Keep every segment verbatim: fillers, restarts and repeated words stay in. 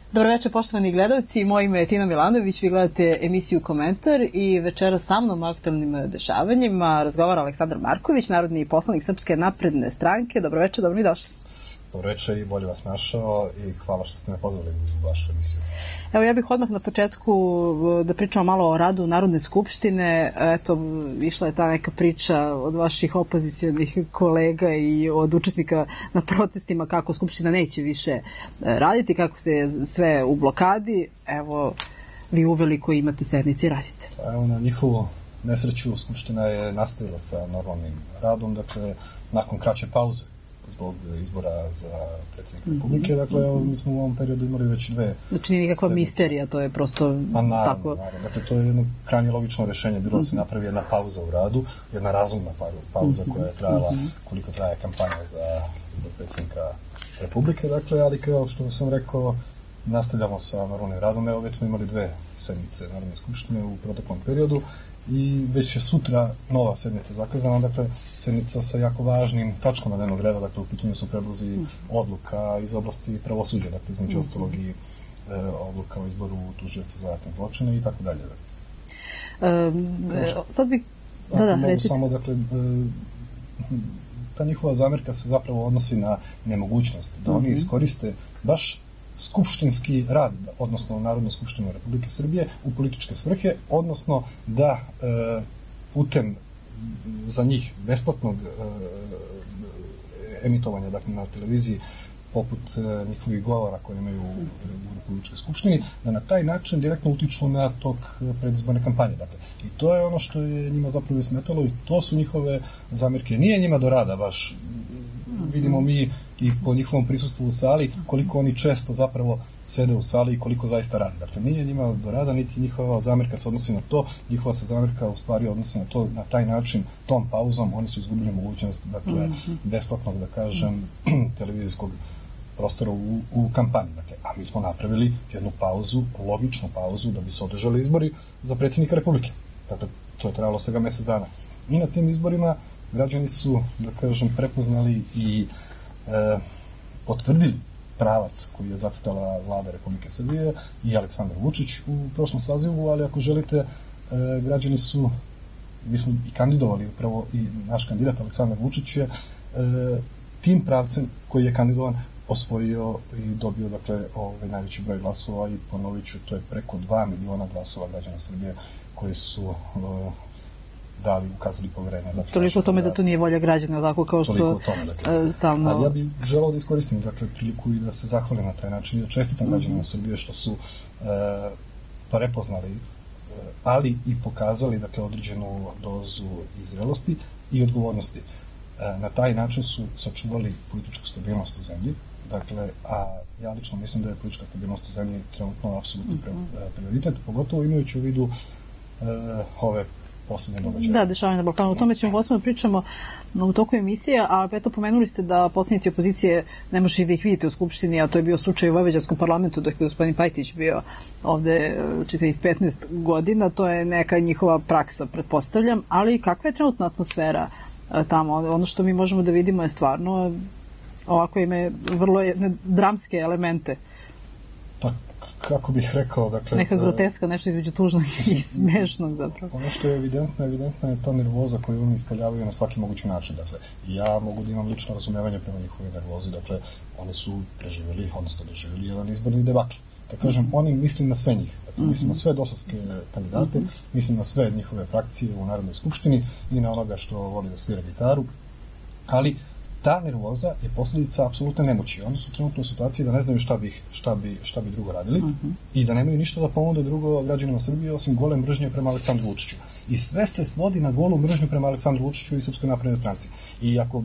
Dobro večer, poštovani gledalci. Moje ime je Tina Milanović, vi gledate emisiju Komentar i večera sa mnom o aktualnim dešavanjima razgovara Aleksandar Marković, narodni poslanik Srpske napredne stranke. Dobro večer, dobro mi došli. Dobro večer i bolje vas našao i hvala što ste me pozvali u vašu emisiju. Evo, ja bih odmah na početku da pričamo malo o radu Narodne skupštine. Eto, išla je ta neka priča od vaših opozicijalnih kolega i od učesnika na protestima kako Skupština neće više raditi, kako se sve u blokadi. Evo, vi uveliko imate sednice i radite. Evo, na njihovu nesreću Skupština je nastavila sa normalnim radom, dakle, nakon kraće pauze zbog izbora za predsjednika Republike. Dakle, evo, mi smo u ovom periodu imali već dve... Znači nije nikakva sednice. Misterija, to je prosto pa, naravno, tako... Naravno. Dakle, to je jedno krajnje logično rešenje. Bilo da se napravi jedna pauza u radu, jedna razumna pauza koja je trajala koliko traje kampanja za predsjednika Republike. Dakle, ali kao što sam rekao, nastavljamo sa normalnim radom. Evo, već smo imali dve sednice Narodne skupštine u proteklom periodu i već je sutra nova sednica zakazana, dakle, sednica sa jako važnim tačkama dnevnog reda, dakle, u pitanju su predlozi odluka iz oblasti pravosuđa, dakle, između ostalog i e, odluka o izboru tužioca za ratne zločine i tako dalje. Um, sad bih... Da, da, recite. Samo, dakle, e, ta njihova zamerka se zapravo odnosi na nemogućnost da oni iskoriste baš skupštinski rad, odnosno Narodnu skupštinu Republike Srbije u političke svrhe, odnosno da e, putem za njih besplatnog e, emitovanja, dakle, na televiziji, poput e, njihovih govora koje imaju u, u Republičkoj skupštini, da na taj način direktno utiču na tok predizborne kampanje. Dakle, i to je ono što je njima zapravo smetalo i to su njihove zamerke. Nije njima do rada baš. Vidimo mi i po njihovom prisustvu u sali koliko oni često zapravo sede u sali i koliko zaista radi. Dakle, nije njima do rada, niti njihova zamerka se odnosi na to, njihova se zamerka u stvari odnosi na to, na taj način, tom pauzom, oni su izgubili mogućnost, dakle, besplatnog, da kažem, televizijskog prostora u, u kampanji. Dakle, a mi smo napravili jednu pauzu, logičnu pauzu, da bi se održali izbori za predsjednika Republike. Dakle, to je trajalo svega mesec dana. I na tim izborima građani su, da kažem, prepoznali i e, potvrdili pravac koji je zacrtala vlada Republike Srbije i Aleksandar Vučić u prošlom sazivu, ali ako želite, e, građani su, mi smo i kandidovali, upravo i naš kandidat Aleksandar Vučić je e, tim pravcem koji je kandidovan osvojio i dobio, dakle, ovaj najveći broj glasova i ponovit ću, to je preko dva miliona glasova građana Srbije koji su e, dali, ukazali poverenje. Dakle, toliko o tome da to nije volja građana, tako kao što tome, dakle, stalno... Ali ja bih želao da iskoristim, dakle, priliku i da se zahvalim na taj način i da čestitam mm-hmm. građanima Srbije što su e, prepoznali, e, ali i pokazali, dakle, određenu dozu i zrelosti i odgovornosti. E, na taj način su sačuvali političku stabilnost u zemlji, dakle, a ja lično mislim da je politička stabilnost u zemlji trenutno apsolutni mm-hmm. prioritet, pogotovo imajući u vidu e, ove Da, dešavanje na Balkanu. O tome ćemo posebno pričamo u toku emisije, a eto, pomenuli ste da poslanici opozicije ne možete da ih vidite u Skupštini, a to je bio slučaj u Vojvođanskom parlamentu dok je gospodin Pajtić bio ovde čitavih petnaest godina. To je neka njihova praksa, pretpostavljam, ali kakva je trenutna atmosfera tamo? Ono što mi možemo da vidimo je stvarno ovako ime vrlo dramske elemente. Pa, kako bih rekao, dakle... Neka groteska, nešto između tužnog i smešnog zapravo. Ono što je evidentno, evidentno je ta nervoza koju oni ispoljavaju na svaki mogući način. Dakle, ja mogu da imam lično razumevanje prema njihovoj nervozi, dakle, oni su preživjeli, odnosno doživjeli jedan izborni debakl. Da kažem, mm-hmm. oni mislim na sve njih. Dakle, mislim na sve dosadske kandidate, mm-hmm. mislim na sve njihove frakcije u Narodnoj skupštini i na onoga što voli da svira gitaru, ali ta nervoza je posljedica apsolutne nemoći. Oni su trenutno u situaciji da ne znaju šta bi, šta bi, šta bi drugo radili uh-huh. i da nemaju ništa da ponude drugo građanima Srbije osim gole mržnje prema Aleksandru Vučiću. I sve se svodi na golu mržnju prema Aleksandru Vučiću i Srpskoj naprednoj stranci. I ako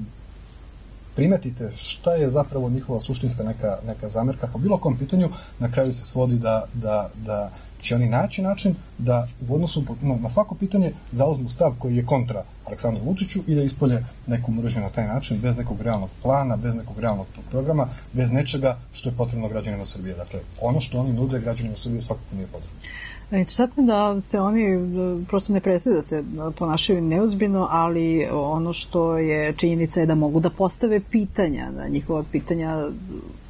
primetite šta je zapravo njihova suštinska neka, neka zamerka po bilo kom pitanju, na kraju se svodi da, da, da će oni naći način da u odnosu no, na svako pitanje zauzmu stav koji je kontra Aleksandru Vučiću i da ispolje neku mržnju na taj način, bez nekog realnog plana, bez nekog realnog programa, bez nečega što je potrebno građanima Srbije. Dakle, ono što oni nude građanima Srbije svakako nije potrebno. Interesantno je da se oni prosto ne presede da se ponašaju neozbiljno, ali ono što je činjenica je da mogu da postave pitanja, da njihova pitanja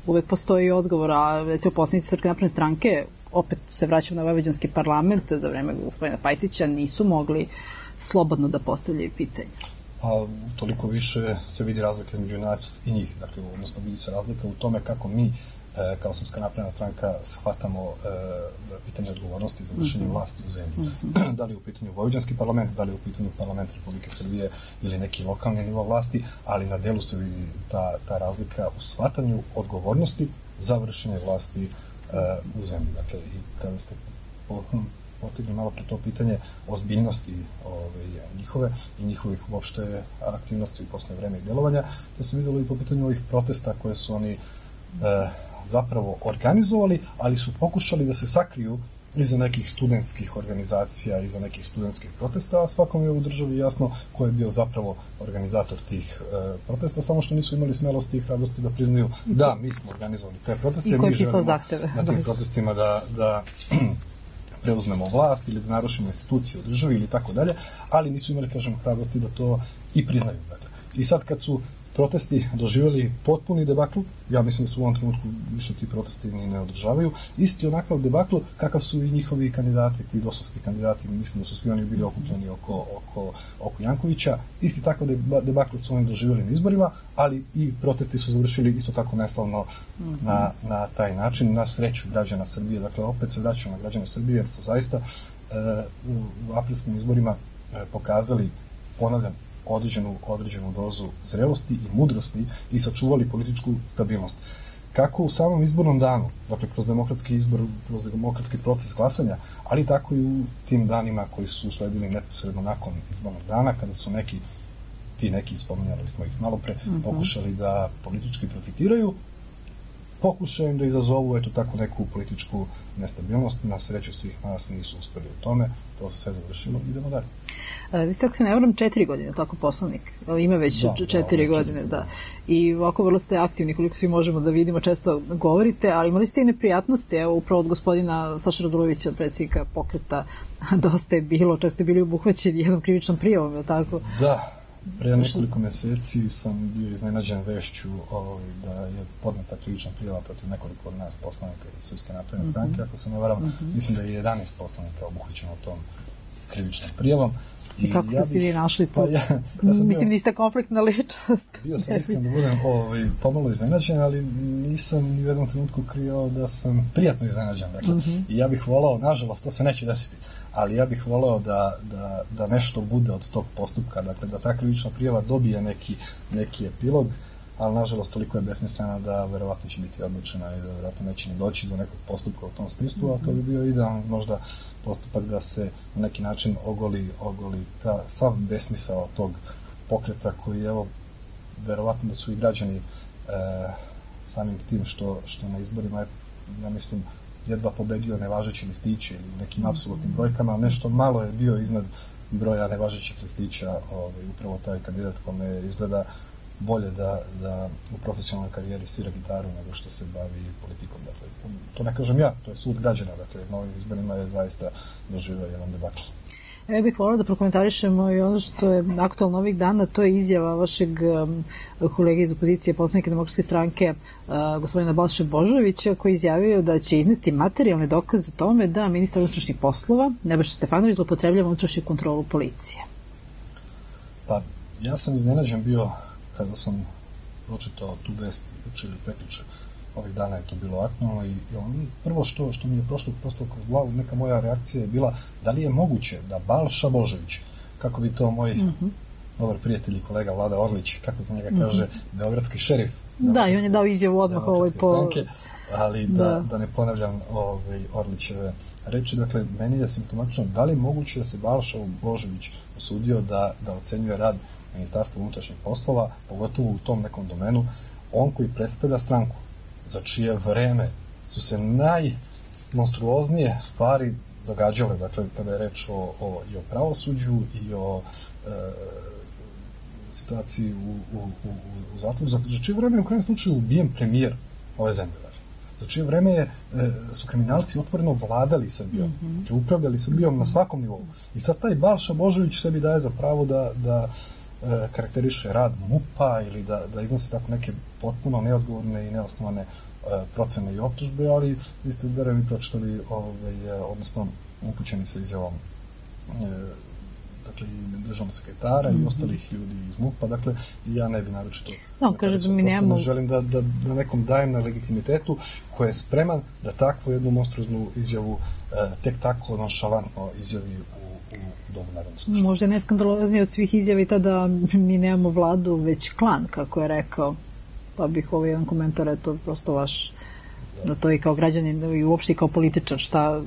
uvek postoji odgovor, a recimo poslanici Srpske napredne stranke, opet se vraćam na vojvođanski parlament, za vreme gospodina Pajtića nisu mogli slobodno da postavljaju pitanje. A toliko više se vidi razlika među nas i njih, dakle, odnosno vidi se razlika u tome kako mi kao Srpska napredna stranka shvatamo e, pitanje odgovornosti za vršenje vlasti u zemlji. Mm-hmm. Da li je u pitanju vojvođanski parlament, da li je u pitanju parlament Republike Srbije ili neki lokalni nivo vlasti, ali na delu se vidi ta, ta razlika u shvatanju odgovornosti za vršenje vlasti e, u zemlji. Dakle, i kada ste po, potigli malo pre to pitanje ozbiljnosti ove, njihove i njihovih uopšte aktivnosti u poslednje vreme i delovanja, to se videlo i po pitanju ovih protesta koje su oni e, zapravo organizovali, ali su pokušali da se sakriju iza nekih studentskih organizacija, iza nekih studentskih protesta, a svakom je u državi jasno ko je bio zapravo organizator tih e, protesta, samo što nisu imali smelosti i hrabrosti da priznaju da mi smo organizovali te proteste i ko je pisao zahteve na tim protestima da, da preuzmemo vlast ili da narušimo institucije u državi ili tako dalje, ali nisu imali, kažem, hrabrosti da to i priznaju. Dakle. I sad kad su protesti doživjeli potpuni debakl, ja mislim da se u ovom trenutku više ti protesti ni ne održavaju, isti onakav debakl kakav su i njihovi kandidati, ti dosovski kandidati, mislim da su svi oni bili okupljeni oko, oko, oko Jankovića, isti takav debakl su oni doživjeli na izborima, ali i protesti su završili isto tako neslavno mm-hmm. na, na taj način, na sreću građana Srbije. Dakle, opet se vraćaju na građane Srbije, jer su zaista e, u, u aprilskim izborima e, pokazali, ponavljam, određenu, određenu dozu zrelosti i mudrosti i sačuvali političku stabilnost. Kako u samom izbornom danu, dakle kroz demokratski izbor, kroz demokratski proces glasanja, ali tako i u tim danima koji su usledili neposredno nakon izbornog dana, kada su neki, ti neki, spominjali smo ih malo pre, mm-hmm. pokušali da politički profitiraju, pokušajem da izazovu eto tako neku političku nestabilnost, na sreću svih nas nisu uspeli u tome, to se sve završilo, idemo dalje. E, vi ste, ako se ne varam, četiri godine, tako poslanik, ali ima već da, četiri da, godine, četiri. Da. I ovako vrlo ste aktivni, koliko svi možemo da vidimo, često govorite, ali imali ste i neprijatnosti, evo, upravo od gospodina Saša Radulovića, predsjednika Pokreta, dosta je bilo, često ste bili obuhvaćeni jednom krivičnom prijavom, je li tako? Da. Pre nekoliko meseci sam bio iznenađen vešću ovaj, da je podneta krivična prijava protiv nekoliko od nas poslanika iz Srpske napredne stranke. Mm-hmm. Ako se ne varam, mm-hmm. mislim da je jedanaest poslanika obuhvaćeno tom krivičnom prijavom. I, I kako ste ja si vi našli tu? Pa ja, ja mislim, bio, niste konfliktna ličnost. Bio sam iskren da budem ovaj, pomalo iznenađen, ali nisam ni u jednom trenutku krio da sam prijatno iznenađen. Dakle. Mm-hmm. I ja bih volao, nažalost, to se neće desiti, ali ja bih voleo da, da, da nešto bude od tog postupka, dakle da ta krivična prijava dobije neki, neki epilog, ali nažalost toliko je besmislena da verovatno će biti odlučena i da verovatno neće ni doći do nekog postupka u tom smislu, a to bi bio idealan možda postupak da se na neki način ogoli, ogoli ta sav besmisao tog pokreta koji, evo, verovatno da su i građani e, samim tim što, što na izborima je, ja mislim, jedva pobedio nevažeći listiće ili nekim apsolutnim brojkama, ali nešto malo je bio iznad broja nevažećih listića, ovaj, upravo taj kandidat kome izgleda bolje da, da u profesionalnoj karijeri svira gitaru nego što se bavi politikom. Dakle, to ne kažem ja, to je sud građana, dakle, na ovim izborima je zaista doživio jedan debakl. Ja bih volila da prokomentarišemo i ono što je aktualno ovih dana, to je izjava vašeg um, kolege iz opozicije, poslanika Demokratske stranke, uh, gospodina Balše Božovića, koji izjavio da će izneti materijalne dokaze o tome da ministar unutrašnjih poslova, Nebojša Stefanović, zloupotrebljava unutrašnju kontrolu policije. Pa, ja sam iznenađen bio kada sam pročitao tu vest juče ili prekjuče. Ovih dana je to bilo aktualno i, i on, prvo što, što mi je prošlo prosto kroz glavu, neka moja reakcija je bila da li je moguće da Balša Božović, kako bi to moj mm-hmm. dobar prijatelj i kolega Vlada Orlić, kako za njega kaže, mm-hmm. beogradski šerif. Da, i on je dao izjavu odmah ovaj po... Stranke, ali da, da. da ne ponavljam ovaj, Orlićeve reči, dakle, meni je simptomatično da li je moguće da se Balša Božović osudio da, da ocenjuje rad Ministarstva unutrašnjih poslova, pogotovo u tom nekom domenu, on koji predstavlja stranku, za čije vreme su se najmonstruoznije stvari događale, dakle, kada je reč o, o, i o pravosuđu i o e, situaciji u, u, u, u zatvoru, za, za čije vreme je u krajem slučaju ubijen premijer ove zemlje. Dakle. Za čije vreme je, e, su kriminalci otvoreno vladali Srbijom, mm-hmm. upravljali Srbijom na svakom nivou. I sad taj Balša Božović sebi daje za pravo da, da karakteriše rad MUP-a ili da, da iznosi tako neke potpuno neodgovorne i neosnovane procene i optužbe, ali vi ste, verujem, i pročitali, ovaj, odnosno upućeni sa izjavom dakle, i državnog sekretara mm-hmm. i ostalih ljudi iz MUP-a, dakle, ja ne bi naročito... No, kaže da mi nemamo... Ne želim da, da, da nekom dajem na legitimitetu koji je spreman da takvu jednu monstruoznu izjavu eh, tek tako nonšalantno izjavi u, u, u Domu Narodne skupštine. Možda ne skandaloznije od svih izjava i tada mi nemamo vladu, već klan, kako je rekao. Pa bih ovaj jedan komentar, eto, prosto vaš, da, da to i kao građanin i uopšte i kao političar, šta...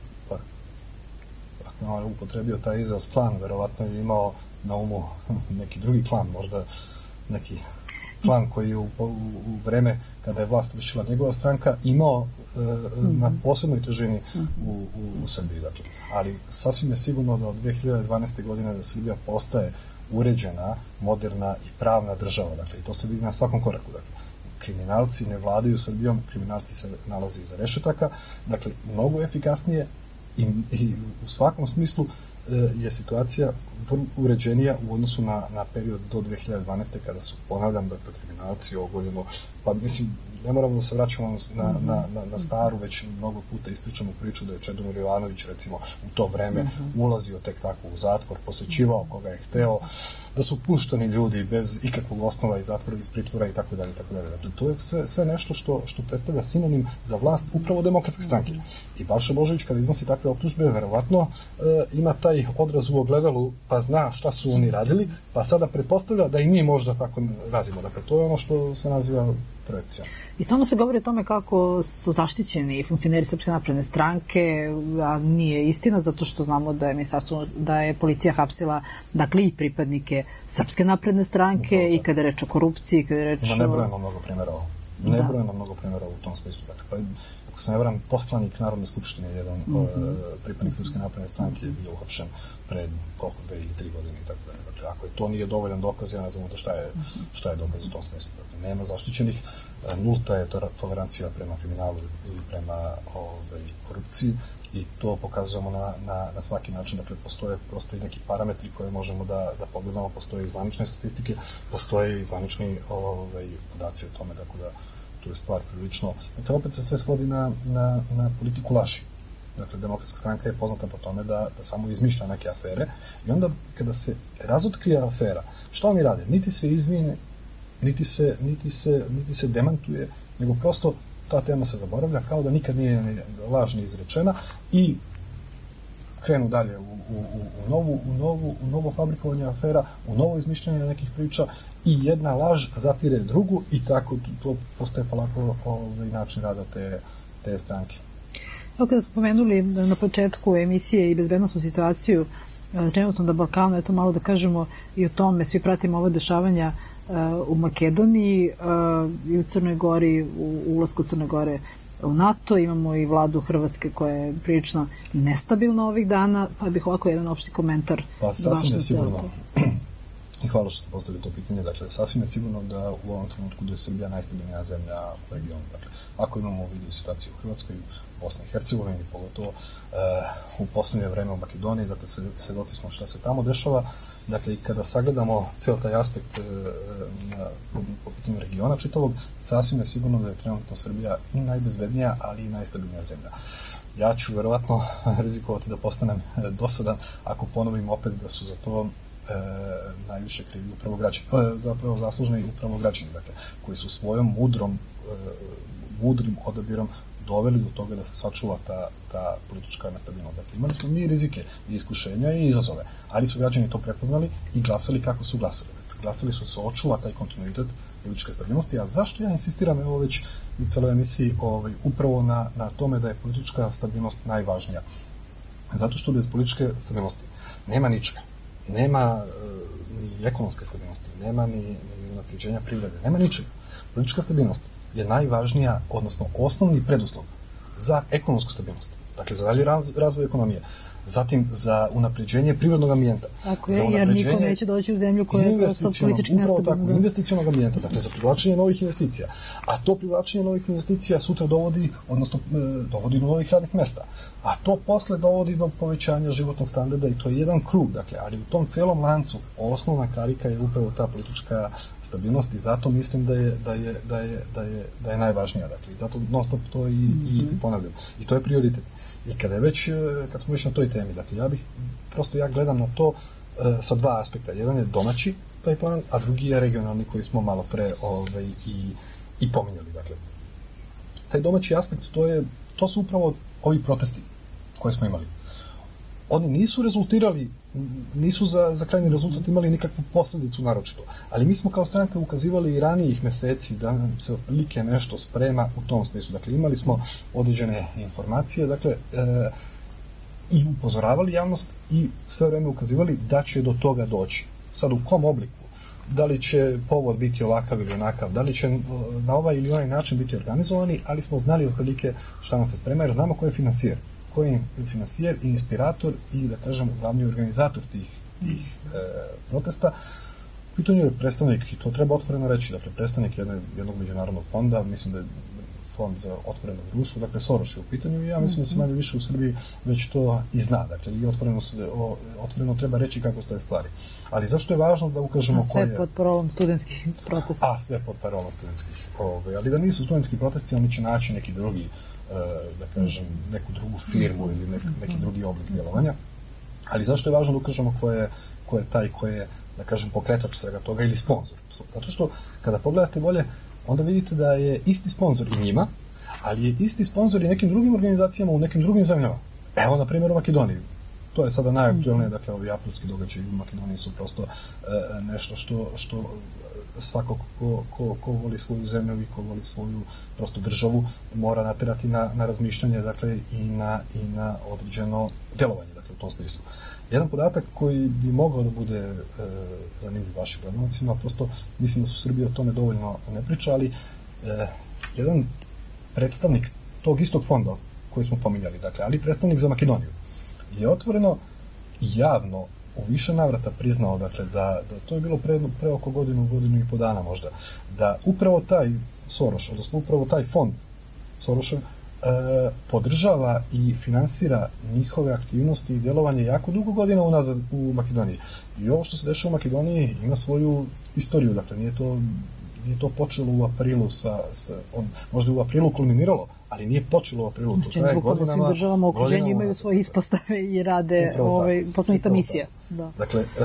On je upotrebio taj izraz klan, verovatno je imao na umu neki drugi klan, možda neki klan koji je u, u, u vreme kada je vlast vršila njegova stranka imao e, na posebnoj težini u, u, u Srbiji. Dakle. Ali sasvim je sigurno da od dve hiljade dvanaeste. godine da Srbija postaje uređena, moderna i pravna država. Dakle, i to se vidi na svakom koraku. Dakle. Kriminalci ne vladaju Srbijom, kriminalci se nalaze iza rešetaka. Dakle, mnogo efikasnije I, i u svakom smislu e, je situacija vrlo uređenija u odnosu na, na period do dve hiljade dvanaeste. kada su, ponavljam, dakle, kriminalci ogoljeno, pa mislim, ne moramo da se vraćamo na, na, na, na staru, već mnogo puta ispričanu priču da je Čedomir Jovanović, recimo, u to vreme ulazio tek tako u zatvor, posećivao koga je hteo, da su puštani ljudi bez ikakvog osnova iz zatvora, iz pritvora i tako dalje, i tako dalje. Dakle, to je sve, sve nešto što, što predstavlja sinonim za vlast upravo Demokratske stranke. I Balša Božović, kada iznosi takve optužbe, verovatno e, ima taj odraz u ogledalu, pa zna šta su oni radili, pa sada pretpostavlja da i mi možda tako radimo. Dakle, to je ono što se naziva projekcija. I samo se govori o tome kako su zaštićeni funkcioneri Srpske napredne stranke, a nije istina, zato što znamo da je ministarstvo, da je policija hapsila, dakle, i pripadnike Srpske napredne stranke, no, i kada je reč o korupciji, kada je reč o... Nebrojeno mnogo primjera ovo. Nebrojeno mnogo primjera u tom smislu. Dakle, pa, ako se ne varam, poslanik Narodne skupštine, jedan mm -hmm. pripadnik Srpske napredne stranke je bio uhapšen pred koliko, dve ili tri godine i tako dalje. Dakle, ako je to nije dovoljan dokaz, ja ne znam šta je, šta je dokaz u tom smislu. Dakle, nema zaštićenih, nulta je tolerancija prema kriminalu i prema ovaj, korupciji i to pokazujemo na, na, na svaki način. Dakle, postoje prosto i neki parametri koje možemo da, da pogledamo, postoje i zvanične statistike, postoje i zvanični ovaj, podaci o tome, tako da tu je stvar prilično. Dakle, opet se sve svodi na, na, na politiku laži. Dakle, Demokratska stranka je poznata po tome da, da samo izmišlja neke afere i onda kada se razotkrije afera, što oni rade? Niti se izvine, niti se, niti se, niti se demantuje, nego prosto ta tema se zaboravlja kao da nikad nije laž ni izrečena i krenu dalje u, u, u, novu, u, novu, u novo fabrikovanje afera, u novo izmišljanje nekih priča i jedna laž zatire drugu i tako to postaje polako ovaj način rada te, te stranke. Evo kada smo pomenuli na početku emisije i bezbednosnu situaciju trenutno na Balkanu, eto malo da kažemo i o tome, svi pratimo ove dešavanja u Makedoniji i u Crnoj Gori, u ulasku Crne Gore u NATO, imamo i vladu Hrvatske koja je prilično nestabilna ovih dana, pa bih ovako jedan opšti komentar. Pa sasvim je sigurno, i hvala što ste postavili to pitanje, dakle, sasvim je sigurno da u ovom trenutku da je Srbija najstabilnija zemlja u regionu. Dakle, ako imamo vidio situaciju u Hrvatskoj, Bosni i Hercegovini, pogotovo e, u poslednje vreme u Makedoniji, dakle, svedoci smo šta se tamo dešava. Dakle, i kada sagledamo ceo taj aspekt e, na, po, po pitanju regiona čitavog, sasvim je sigurno da je trenutno Srbija i najbezbednija, ali i najstabilnija zemlja. Ja ću verovatno rizikovati da postanem dosadan ako ponovim opet da su za to e, najviše krivi upravo građani, e, zapravo zaslužni upravo građani, dakle, koji su svojom mudrom, e, mudrim odabirom doveli do toga da se sačuva ta, ta politička nestabilnost. Dakle, imali smo mi rizike i iskušenja i izazove, ali su građani to prepoznali i glasali kako su glasali. Dakle, glasali su se očuva taj kontinuitet političke stabilnosti, a zašto ja insistiram evo već u celoj emisiji ovaj, upravo na, na tome da je politička stabilnost najvažnija? Zato što bez političke stabilnosti nema ničega. Nema e, ni ekonomske stabilnosti, nema ni, ni unapređenja privrede, nema ničega. Politička stabilnost je najvažnija, odnosno osnovni preduslov za ekonomsku stabilnost. Dakle, za dalje raz, razvoj ekonomije. zatim za unapređenje prirodnog ambijenta. Tako je, jer niko neće doći u zemlju koja je prosto politički nestabilna. Tako, investicionog ambijenta, dakle za privlačenje novih investicija. A to privlačenje novih investicija sutra dovodi, odnosno dovodi do novih radnih mesta. A to posle dovodi do povećanja životnog standarda i to je jedan krug, dakle, ali u tom celom lancu osnovna karika je upravo ta politička stabilnost i zato mislim da je, da je, da je, da je, da je najvažnija, dakle, i zato non stop to i, mm-hmm. i ponavljam. I to je prioritet. I kada je već, kad smo već na toj temi, dakle, ja bih, prosto ja gledam na to uh, sa dva aspekta. Jedan je domaći taj plan, a drugi je regionalni koji smo malo pre ovaj, i, i pominjali, dakle. Taj domaći aspekt, to je, to su upravo ovi protesti koje smo imali. Oni nisu rezultirali, nisu za, za krajnji rezultat imali nikakvu posledicu naročito, ali mi smo kao stranka ukazivali i ranijih meseci da nam se otprilike nešto sprema u tom smislu. Dakle, imali smo određene informacije, dakle, e, i upozoravali javnost i sve vreme ukazivali da će do toga doći. Sad u kom obliku? Da li će povod biti ovakav ili onakav, da li će na ovaj ili onaj način biti organizovani, ali smo znali otprilike šta nam se sprema, jer znamo ko je finansijer. Ko je finansijer i inspirator i, da kažem, glavni organizator tih, tih e, protesta. U pitanju je predstavnik, i to treba otvoreno reći, dakle, predstavnik jedne, jednog međunarodnog fonda, mislim da je fond za otvoreno društvo, dakle, Soros je u pitanju i ja mislim da se manje više u Srbiji već to i zna, dakle, i otvoreno, se, o, otvoreno treba reći kako stoje stvari. Ali zašto je važno da ukažemo ko je... A sve pod parolom studentskih protesta. A, sve pod parolom studentskih. Ove, ali da nisu studentski protesti, oni će naći neki drugi, da kažem, neku drugu firmu ili nek, neki drugi oblik djelovanja. Ali zašto je važno da ukažemo ko je, ko je taj ko je, da kažem, pokretač svega toga ili sponsor? Zato što kada pogledate bolje, onda vidite da je isti sponsor i njima, ali je isti sponsor i nekim drugim organizacijama u nekim drugim zemljama. Evo, na primjer, u Makedoniji. To je sada najaktualnije, dakle, ovi aprilski događaji u Makedoniji su prosto e, nešto što, što svako ko, ko, ko voli svoju zemlju i ko voli svoju prosto državu mora naterati na, na razmišljanje, dakle, i na, i na određeno djelovanje, dakle, u tom smislu. Jedan podatak koji bi mogao da bude e, zanimljiv vašim gledalcima, prosto mislim da su Srbije o tome dovoljno ne priča, ali e, jedan predstavnik tog istog fonda koji smo pominjali, dakle, ali predstavnik za Makedoniju, je otvoreno i javno u više navrata priznao, dakle, da, da to je bilo pre, pre oko godinu, godinu i po dana možda, da upravo taj Soros, odnosno upravo taj fond Soroša, e, podržava i finansira njihove aktivnosti i djelovanje jako dugo godina unazad u Makedoniji. I ovo što se dešava u Makedoniji ima svoju istoriju, dakle, nije to, nije to počelo u aprilu sa, sa on, možda u aprilu kulminiralo, ali nije počelo u aprilu. Znači, bukvalno svim državama u okruženju imaju svoje ispostave i rade ovaj, potpuno ista misija. Da. Dakle, e,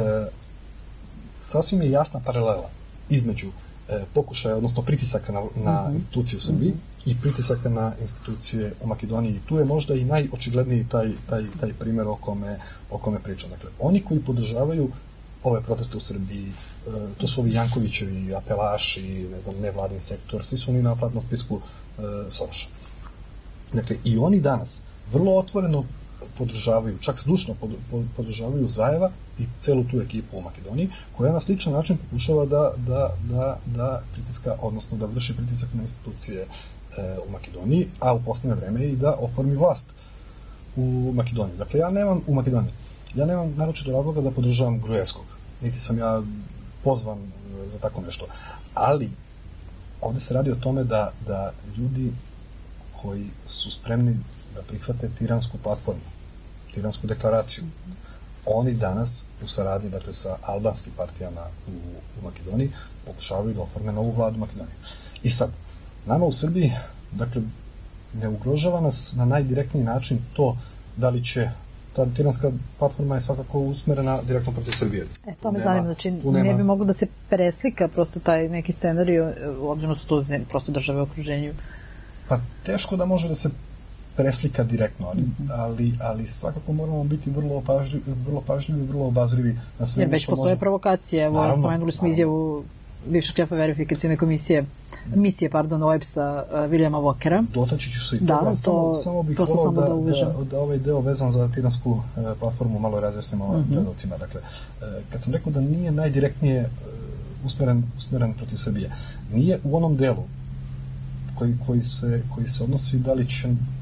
sasvim je jasna paralela između e, pokušaja, odnosno pritisaka na, na uh-huh. institucije u Srbiji uh-huh. i pritisaka na institucije u Makedoniji. I tu je možda i najočigledniji taj, taj, taj primjer o kome, o kome pričam. Dakle, oni koji podržavaju ove proteste u Srbiji, e, to su ovi Jankovićevi, apelaši, ne znam, nevladin sektor, svi su oni na platnom spisku e, Soroša. Dakle, i oni danas vrlo otvoreno podržavaju, čak zdušno podržavaju Zajeva i celu tu ekipu u Makedoniji, koja na sličan način pokušava da, da, da, da pritiska, odnosno da vrši pritisak na institucije e, u Makedoniji, a u posljednje vreme i da oformi vlast u Makedoniji. Dakle, ja nemam u Makedoniji, ja nemam naročito razloga da podržavam Gruevskog, niti sam ja pozvan e, za tako nešto, ali ovde se radi o tome da, da ljudi koji su spremni da prihvate tiransku platformu, tiransku deklaraciju. Oni danas u saradnji, dakle, sa albanskim partijama u, u Makedoniji pokušavaju da oforme novu vladu Makedonije. I sad, nama u Srbiji, dakle, ne ugrožava nas na najdirektniji način to da li će ta tiranska platforma je svakako usmerena direktno protiv Srbije. E, to me zanima, znači ne bi moglo da se preslika prosto taj neki scenarij, obzirom su to prosto države u okruženju. Pa teško da može da se preslika direktno, ali, mm-hmm. ali, ali svakako moramo biti vrlo pažljivi, vrlo pažljivi, vrlo obazrivi na sve. Jer već postoje može... provokacije, evo, pomenuli smo izjavu bivšeg šefa verifikacijne komisije, misije, pardon, O E B S-a Viljama Vokera. Dotaći ću se i da, toga, to, samo, samo bih volao da, da, da, da ovaj deo vezan za tiransku e, platformu malo razjasnimo mm-hmm. gledalcima. Dakle, e, kad sam rekao da nije najdirektnije e, usmeren, usmeren protiv Srbije, nije u onom delu koji, koji, se, koji se odnosi da li će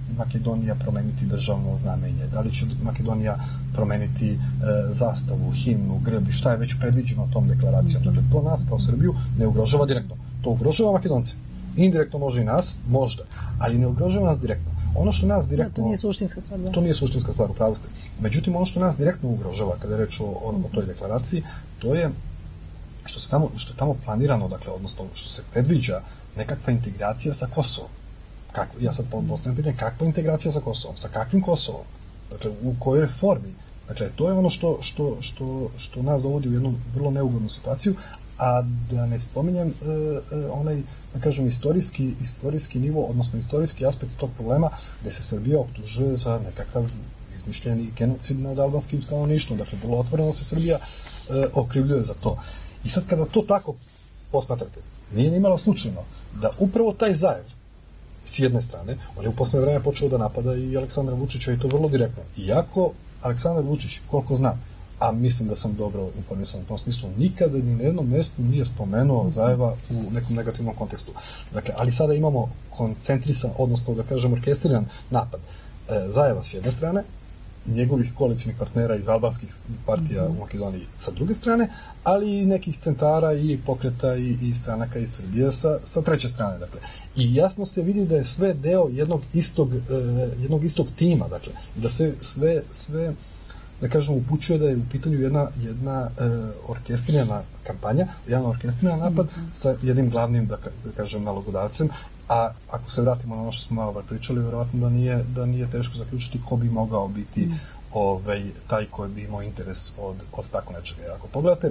Makedonija promeniti državno znamenje, da li će Makedonija promeniti e, zastavu, himnu, grb i šta je već predviđeno tom deklaracijom. Dakle, to nas kao Srbiju ne ugrožava direktno. To ugrožava Makedonce. Indirektno može i nas, možda, ali ne ugrožava nas direktno. Ono što nas direktno... Da, to nije suštinska stvar, da. To nije suštinska stvar, upravo ste. Međutim, ono što nas direktno ugrožava kada je reč o, o, o toj deklaraciji, to je što, se tamo, što je tamo planirano, dakle, odnosno što se predviđa nekakva integracija sa Kosovom. Kako, ja sad postavljam pitanje, kakva integracija sa Kosovom? Sa kakvim Kosovom? Dakle, u kojoj formi? Dakle, to je ono što, što, što, što nas dovodi u jednu vrlo neugodnu situaciju, a da ne spominjem e, e, onaj, da kažem, istorijski, istorijski nivo, odnosno istorijski aspekt tog problema, gde se Srbija optužuje za nekakav izmišljeni genocid nad albanskim stanovništvom. Dakle, vrlo otvoreno se Srbija e, okrivljuje za to. I sad kada to tako posmatrate, nije ni malo slučajno da upravo taj Zajev, s jedne strane, on je u poslednje vreme počeo da napada i Aleksandra Vučića i to vrlo direktno. Iako Aleksandar Vučić, koliko znam, a mislim da sam dobro informisan u tom smislu, nikada ni na jednom mestu nije spomenuo Zajeva u nekom negativnom kontekstu. Dakle, ali sada imamo koncentrisan, odnosno da kažem orkestriran napad e, Zajeva s jedne strane, njegovih koalicijnih partnera iz albanskih partija u Makedoniji sa druge strane, ali i nekih centara i pokreta i, i stranaka iz Srbije sa, sa treće strane. Dakle. I jasno se vidi da je sve deo jednog istog, e, jednog istog tima, dakle, da sve, sve, sve da kažem, upućuje da je u pitanju jedna, jedna e, orkestrirana kampanja, jedan orkestriran napad mm-hmm. sa jednim glavnim, da, da kažem, nalogodavcem, a ako se vratimo na ono što smo malo pričali, verovatno da nije, da nije teško zaključiti ko bi mogao biti mm. ovaj, taj koji bi imao interes od, od tako nečega. Jer ako pogledate,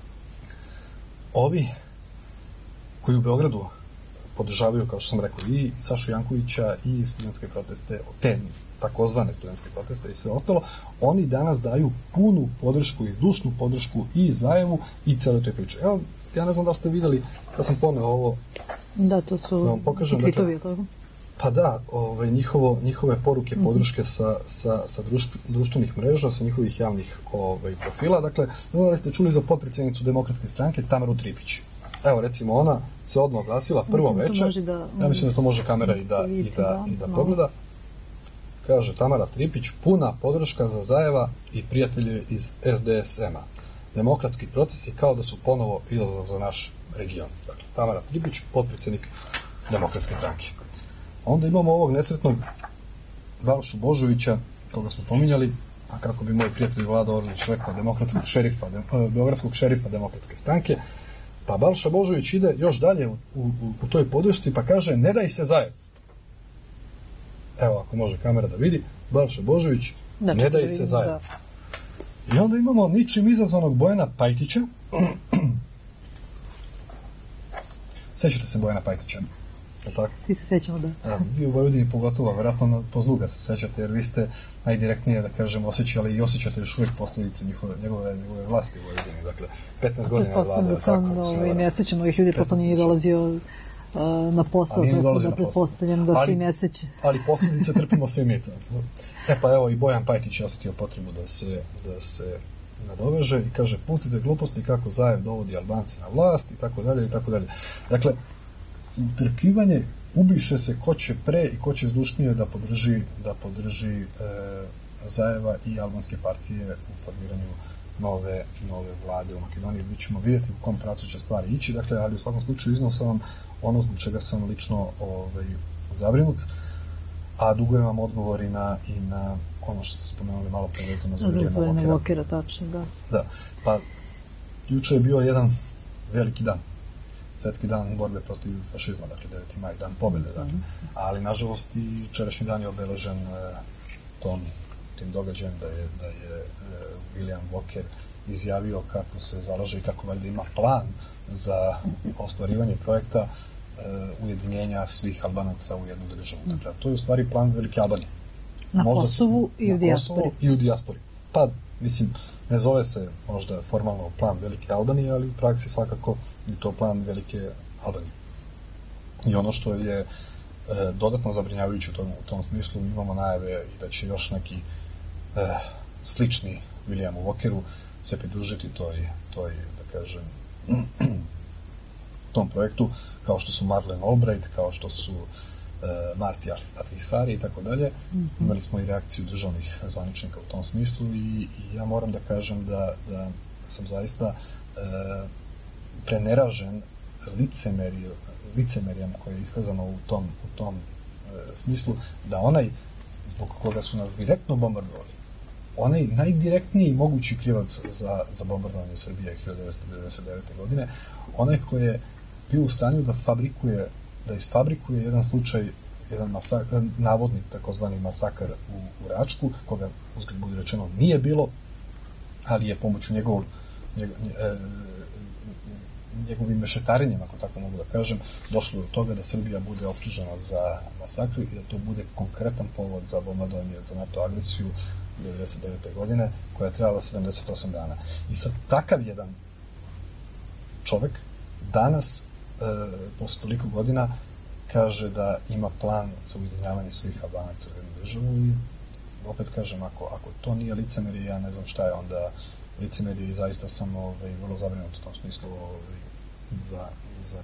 ovi koji u Beogradu podržavaju, kao što sam rekao, i Sašu Jankovića i studentske proteste, te takozvane studentske proteste i sve ostalo, oni danas daju punu podršku i zdušnu podršku i Zajevu i cele toj priče. Evo, ja ne znam da ste videli, da sam poneo ovo. Da, to su da vam pokažem, tweetovi, dakle, tako? Pa da, ove, njihovo, njihove poruke, podrške sa, sa, sa društv, društvenih mreža, sa njihovih javnih ove, profila. Dakle, ne znam da ste čuli za potpredsjednicu Demokratske stranke Tamaru Tripić. Evo, recimo, ona se odmah oglasila prvo večer. Da, ja mislim da to može kamera i da, i da, da, i da pogleda. Kaže Tamara Tripić, puna podrška za Zajeva i prijatelje iz es de es ema. Demokratski procesi kao da su ponovo izazov za naš region. Dakle, Tamara Tripić, potpredsjednik Demokratske stranke. Onda imamo ovog nesretnog Balšu Božovića, koga smo pominjali, a kako bi moj prijatelj Vlada Orlić rekao, demokratskog šerifa, de, beogradskog šerifa Demokratske stranke. Pa Balša Božović ide još dalje u, u, u toj podršci pa kaže, ne daj se Zajev. Evo, ako može kamera da vidi, Balša Božović, da, ne daj se Zajev. Da. I onda imamo ničim izazvanog Bojana Pajtića. Sećate se Bojana Pajtića? Je tako? Svi se sećamo, da. A, vi u Vojvodini pogotovo, verovatno po zlu ga se sećate, jer vi ste najdirektnije, da kažem, osjećali i osjećate još uvijek posljedice njihove, njegove, njegove vlasti u Vojvodini. Dakle, petnaest godina je vlada. Da sam ovaj, ne sećam ovih ljudi, posle nije dolazio na posao, tako da pretpostavljam da se i ne seće. Ali posljedice trpimo svi mi. E pa evo i Bojan Pajtić je osjetio potrebu da se, da se nadoveže i kaže, pustite gluposti kako Zajev dovodi Albance na vlast i tako dalje i tako dalje. Dakle, utrkivanje, ubiše se ko će pre i ko će zdušnije da podrži, da podrži e, Zajeva i albanske partije u formiranju nove, nove vlade u Makedoniji. Mi ćemo vidjeti u kom pravcu će stvari ići, dakle, ali u svakom slučaju iznosam vam ono zbog čega sam lično ovaj, zabrinut, a dugujem vam odgovor i na, i na ono što ste spomenuli malo prevezano za Vilijama Vokera. Tačno, da. Da, pa juče je bio jedan veliki dan, svetski dan borbe protiv fašizma, dakle deveti maj, dan pobjede, dakle. Mm. Ali nažalost i jučerašnji dan je obeležen e, tom, tim događajem da je, da je e, William Walker izjavio kako se zalaže i kako valjda ima plan za ostvarivanje projekta e, ujedinjenja svih Albanaca u jednu državu. Mm. Dakle, to je u stvari plan Velike Albanije. Na možda Kosovu se, i u dijaspori. I u dijaspori. Pa, mislim, ne zove se možda formalno plan Velike Albanije, ali u praksi svakako je to plan Velike Albanije. I ono što je e, dodatno zabrinjavajuće u tom, u tom smislu, imamo najave i da će još neki e, slični Williamu Walkeru se pridružiti toj, toj da kažem, tom projektu, kao što su Madeleine Albright, kao što su Marti Ahtisaari i tako dalje. Imali smo i reakciju državnih zvaničnika u tom smislu i, i ja moram da kažem da, da sam zaista e, preneražen licemeriju, licemerijem koje je iskazano u tom, u tom e, smislu, da onaj zbog koga su nas direktno bombardovali, onaj najdirektniji mogući krivac za, za bombardovanje Srbije hiljadu devetsto devedeset devete. godine, onaj koji je bio u stanju da fabrikuje, da isfabrikuje jedan slučaj, jedan masakr, navodni takozvani masakar u, u Račku, koga uzgled budi rečeno nije bilo, ali je pomoću njegovog, njegov, e, njegovim mešetarenjem, ako tako mogu da kažem, došlo do toga da Srbija bude optužena za masakr i da to bude konkretan povod za bombardovanje, za NATO agresiju devedeset devete. godine, koja je trajala sedamdeset osam dana. I sad takav jedan čovek danas, e, posle toliko godina, kaže da ima plan za ujedinjavanje svih Albanaca u jednu državu i opet kažem, ako, ako to nije licemerije, ja ne znam šta je onda licemerije i zaista sam ovaj, vrlo zabrinut u tom smislu ovaj, za, za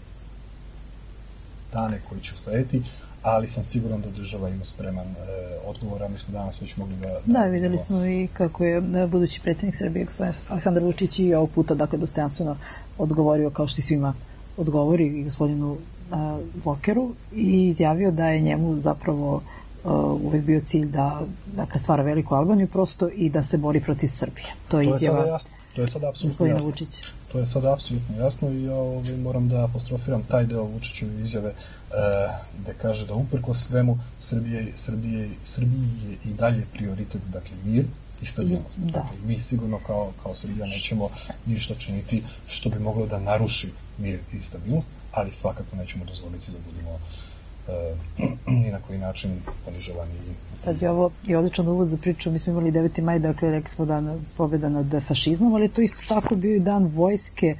dane koji će uslediti, ali sam siguran da država ima spreman e, odgovor, a mi smo danas već mogli da... Da, da videli smo i kako je budući predsjednik Srbije, gospodin Aleksandar Vučić, i ovog puta, dakle, dostojanstveno odgovorio, kao što i svima odgovori, i gospodinu a, Vokeru, i izjavio da je njemu zapravo a, uvek bio cilj da, dakle, stvara veliku Albaniju prosto i da se bori protiv Srbije. To je, to je izjava jasno. To je sada apsolutno jasno. Vučića. To je sada apsolutno jasno i ja ovaj, moram da apostrofiram taj deo Vučićeve izjave e, gde kaže da uprkos svemu Srbije, Srbije, Srbiji je i dalje prioritet, dakle, mir i stabilnost. Da. Dakle, mi sigurno kao, kao Srbija nećemo ništa činiti što bi moglo da naruši mir i stabilnost, ali svakako nećemo dozvoliti da budemo e, ni na koji način ponižavani. Sad je ovo je odličan uvod za priču. Mi smo imali deveti maj, dakle, rekli smo dan pobjeda nad fašizmom, ali to isto tako bio i dan vojske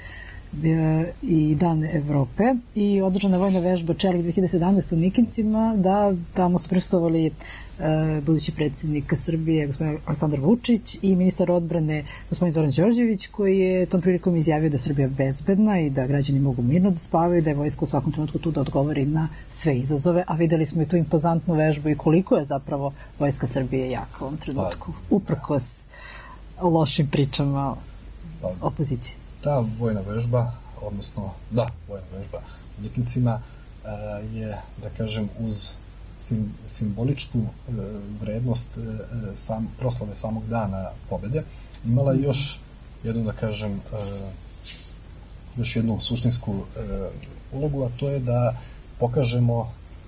i dan Evrope i održana vojna vežba Čelik dve hiljade sedamnaeste. u Nikincima, da tamo su prisustvovali e, budući predsjednik Srbije gospodin Aleksandar Vučić i ministar odbrane gospodin Zoran Đorđević, koji je tom prilikom izjavio da je Srbija bezbedna i da građani mogu mirno da spavaju, da je vojska u svakom trenutku tu da odgovori na sve izazove, a videli smo i tu impozantnu vežbu i koliko je zapravo vojska Srbije jaka u ovom trenutku, uprkos lošim pričama opozicije. Ta vojna vežba, odnosno, da, vojna vežba u Nikincima je, da kažem, uz sim, simboličku e, vrednost e, sam, proslave samog dana pobede, imala još jednu, da kažem, e, još jednu suštinsku e, ulogu, a to je da pokažemo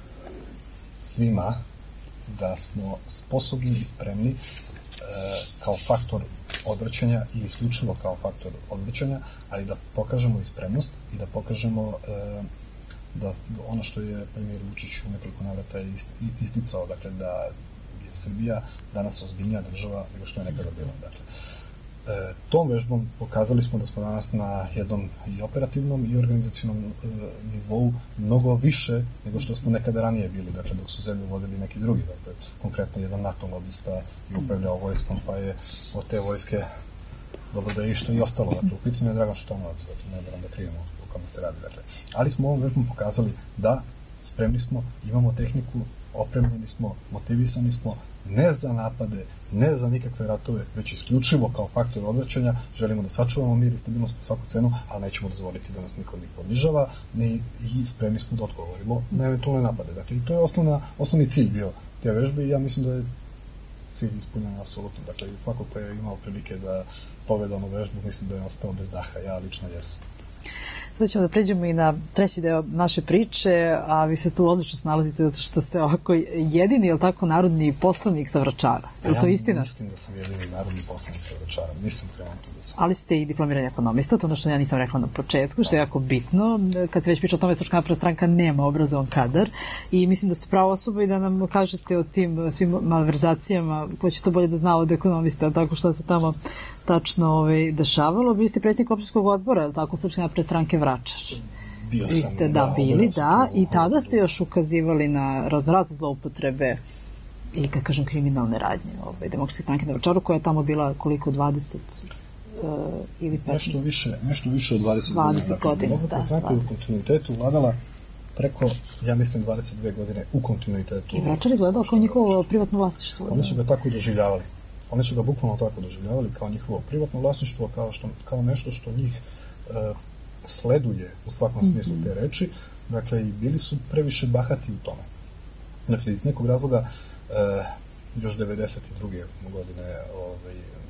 svima da smo sposobni i spremni e, kao faktor odvraćanja i isključivo kao faktor odvraćanja, ali da pokažemo i spremnost i da pokažemo e, da ono što je premijer Vučić u nekoliko navrata isticao, dakle, da je Srbija danas ozbiljnija država nego što je nekada bila. Dakle, e, tom vežbom pokazali smo da smo danas na jednom i operativnom i organizacionom e, nivou mnogo više nego što smo nekada ranije bili, dakle, dok su zemlju vodili neki drugi, dakle, konkretno jedan NATO lobista je upravljao vojskom, pa je od te vojske dobro da je išto i ostalo, dakle, u pitanju je Dragan Šutanovac, dakle, ne moram da krijemo o kome se radi, dakle, ali smo ovom vežbom pokazali da spremni smo, imamo tehniku, opremljeni smo, motivisani smo, ne za napade, ne za nikakve ratove, već isključivo kao faktor odvraćanja, želimo da sačuvamo mir i stabilnost po svaku cenu, ali nećemo dozvoliti da nas niko ni ponižava, ni i spremni smo da odgovorimo na eventualne napade. Dakle, i to je osnovna, osnovni cilj bio te vežbe i ja mislim da je cilj ispunjen apsolutno. Dakle, svako ko je imao prilike da pogleda onu vežbu, mislim da je ostao bez daha. Ja lično jesam. Sada ćemo da pređemo i na treći deo naše priče, a vi se tu odlično snalazite zato što ste ovako jedini, je li tako, narodni poslanik sa Vračara. Je li to istina? Ja mislim da sam jedini narodni poslanik sa Vračara. Mislim trenutno da sam. Ali ste i diplomirani ekonomista, to ono što ja nisam rekla na početku, što je jako bitno. Kad se već priča o tome, Srpska napredna stranka nema obrazovan kadar i mislim da ste prava osoba i da nam kažete o tim svim malverzacijama, ko će to bolje da zna od ekonomista, tako što se tamo tačno ovaj, dešavalo. Bili ste predsjednik opštinskog odbora, je li tako, Srpske napredne stranke Vračar? Bio Vi ste, sam, da, da, bili, da, i tada ste još ukazivali na raznorazne zloupotrebe i, kad kažem, kriminalne radnje ovaj, Demokratske stranke na Vračaru, koja je tamo bila koliko, dvadeset uh, ili petnaest? Nešto više, nešto više od dvadeset, dvadeset godina. Demokratska stranka je u kontinuitetu vladala preko, ja mislim, dvadeset dve godine u kontinuitetu. I Vračar izgledao kao njihovo privatno vlasništvo. Oni su ga tako doživljavali. Oni su ga bukvalno tako doživljavali kao njihovo privatno vlasništvo, kao, što, kao nešto što njih e, sleduje u svakom smislu te reči. Dakle, i bili su previše bahati u tome. Dakle, iz nekog razloga e, još devedeset druge godine ovaj,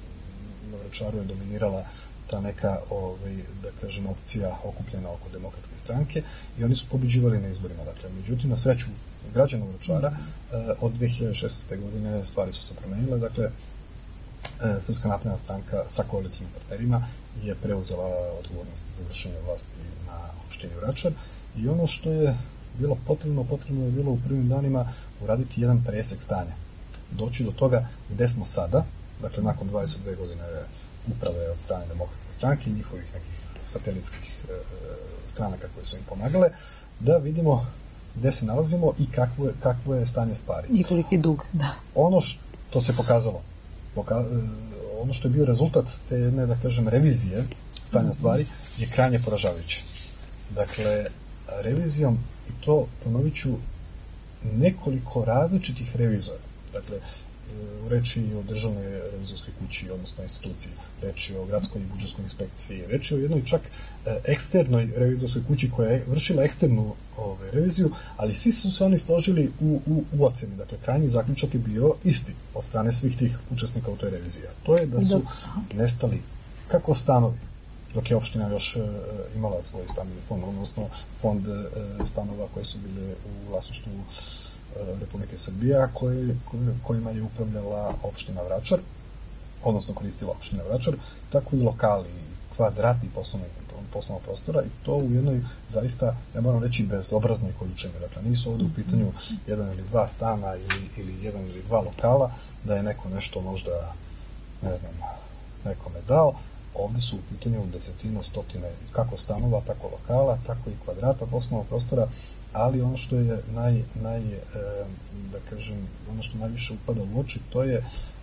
na Vračaru je dominirala ta neka, ovaj, da kažem, opcija okupljena oko Demokratske stranke i oni su pobeđivali na izborima. Dakle, međutim, na sreću građana Vračara, eh, od dve hiljade šesnaeste. godine stvari su se promenile. Dakle, eh, Srpska napredna stranka sa koalicijnim partnerima je preuzela odgovornost za vršenje vlasti na opštini Vračar i ono što je bilo potrebno, potrebno je bilo u prvim danima uraditi jedan presek stanja. Doći do toga gde smo sada, dakle, nakon dvadeset dve godine uprave od strane Demokratske stranke i njihovih nekih satelitskih e, stranaka koje su im pomagale, da vidimo gde se nalazimo i kakvo je, kakvo je stanje stvari. I koliki dug, da. Ono što se pokazalo, poka, e, ono što je bio rezultat te jedne, da kažem, revizije stanja stvari je krajnje poražavajuće. Dakle, revizijom, i to ponovit ću, nekoliko različitih revizora, dakle, u reči o državnoj revizorskoj kući, odnosno instituciji, reči o gradskoj i budžetskoj inspekciji, reči o jednoj čak eksternoj revizorskoj kući koja je vršila eksternu ove, reviziju, ali svi su se oni složili u, u, u oceni. Dakle, krajnji zaključak je bio isti od strane svih tih učesnika u toj reviziji. To je da su nestali kako stanovi, dok je opština još e, imala svoj stambeni fond, odnosno fond e, stanova koje su bile u vlasništvu Republike Srbije, koje, kojima je upravljala opština Vračar, odnosno koristila opština Vračar, tako i lokali, kvadrati poslovnog, poslovnog prostora, i to u jednoj zaista, ne moram reći, bezobraznoj količini. Dakle, nisu ovde u pitanju jedan ili dva stana ili, ili jedan ili dva lokala, da je neko nešto možda, ne znam, nekome dao. Ovde su u pitanju desetine, stotine, kako stanova, tako lokala, tako i kvadrata poslovnog prostora, ali ono što je naj, naj e, da kažem, ono što najviše upada u oči, to je e,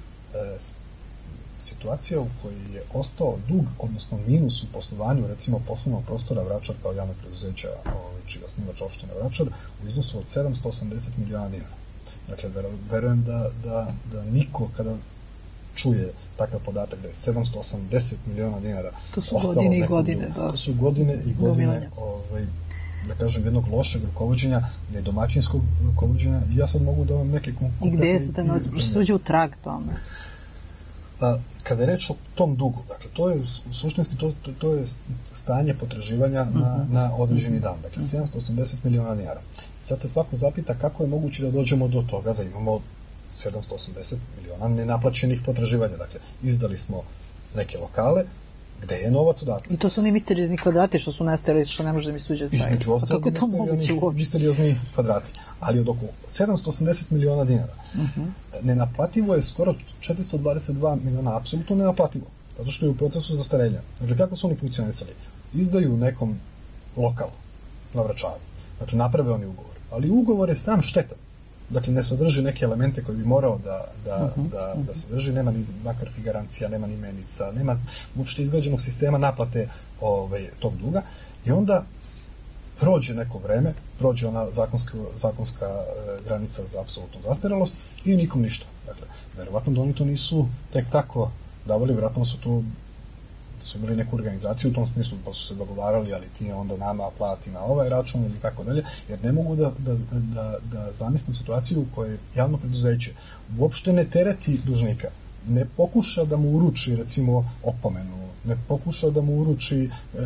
situacija u kojoj je ostao dug, odnosno minus u poslovanju, recimo poslovnog prostora Vračar kao javnog preduzeća, čiji je osnivač opština Vračar, u iznosu od sedamsto osamdeset miliona dinara. Dakle, verujem da, da, da niko kada čuje takav podatak da je sedamsto osamdeset miliona dinara, to su godine i godine, da. To su godine i godine, ovaj, da kažem, jednog lošeg rukovođenja, nedomaćinskog rukovođenja, i ja sad mogu da vam neke konkretne... I gde je se ta noć, što uđe u trag tome? A, kada je reč o tom dugu, dakle, to je suštinski, to, to, to je stanje potraživanja uh-huh. na, na određeni dan, dakle, sedamsto osamdeset miliona dinara. Sad se svako zapita kako je moguće da dođemo do toga da imamo sedamsto osamdeset miliona nenaplaćenih potraživanja, dakle, izdali smo neke lokale, gde je novac odatle. I to su oni misteriozni kvadrati što su nestali, što ne može da mi suđe taj. Između ostalog, misteriozni kvadrati. Ali od oko sedamsto osamdeset miliona dinara. Uh-huh. Nenaplativo je skoro četiristo dvadeset dva miliona, apsolutno nenaplativo. Zato što je u procesu zastarenja. Dakle, kako su oni funkcionisali? Izdaju nekom lokalu na Vračaru. Dakle, naprave oni ugovor. Ali ugovor je sam štetan. Dakle, ne sadrži neke elemente koje bi morao da, da, uh-huh. da, da sadrži, nema ni bankarskih garancija, nema ni menica, nema uopšte izgrađenog sistema naplate ovaj, tog duga, i onda prođe neko vreme, prođe ona zakonska, zakonska e, granica za apsolutnu zastarelost i nikom ništa. Dakle, verovatno da oni to nisu tek tako davali, verovatno su tu da su imali neku organizaciju u tom smislu, pa su se dogovarali, ali ti onda nama plati na ovaj račun ili tako dalje, jer ne mogu da, da, da, da zamislim situaciju u kojoj javno preduzeće uopšte ne tereti dužnika, ne pokuša da mu uruči, recimo, opomenu, ne pokuša da mu uruči e,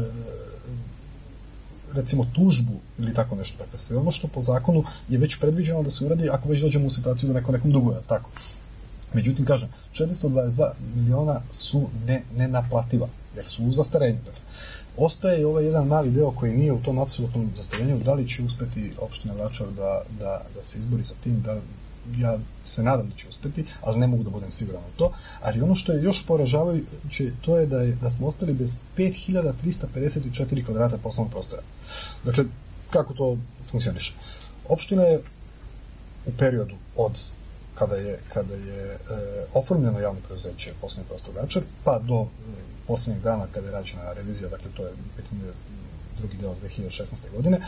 recimo tužbu ili tako nešto. Dakle, sve ono što po zakonu je već predviđeno da se uradi ako već dođemo u situaciju da neko nekom duguje, tako. Međutim, kažem, četiristo dvadeset dva miliona su ne, nenaplativa, jer su u zastarenju. Dakle, ostaje ovaj jedan mali deo koji nije u tom apsolutnom zastarenju, da li će uspeti opština Vračar da, da, da se izbori sa tim, da ja se nadam da će uspeti, ali ne mogu da budem siguran u to. Ali ono što je još poražavajuće, to je da, je, da smo ostali bez pet hiljada trista pedeset četiri kvadrata poslovnog prostora. Dakle, kako to funkcioniše? Opština je u periodu od kada je, kada je e, oformljeno javno preduzeće poslovni prostor Vračar, pa do e, poslednjeg dana kada je rađena revizija, dakle to je pitanje drugi deo dve hiljade šesnaeste. godine,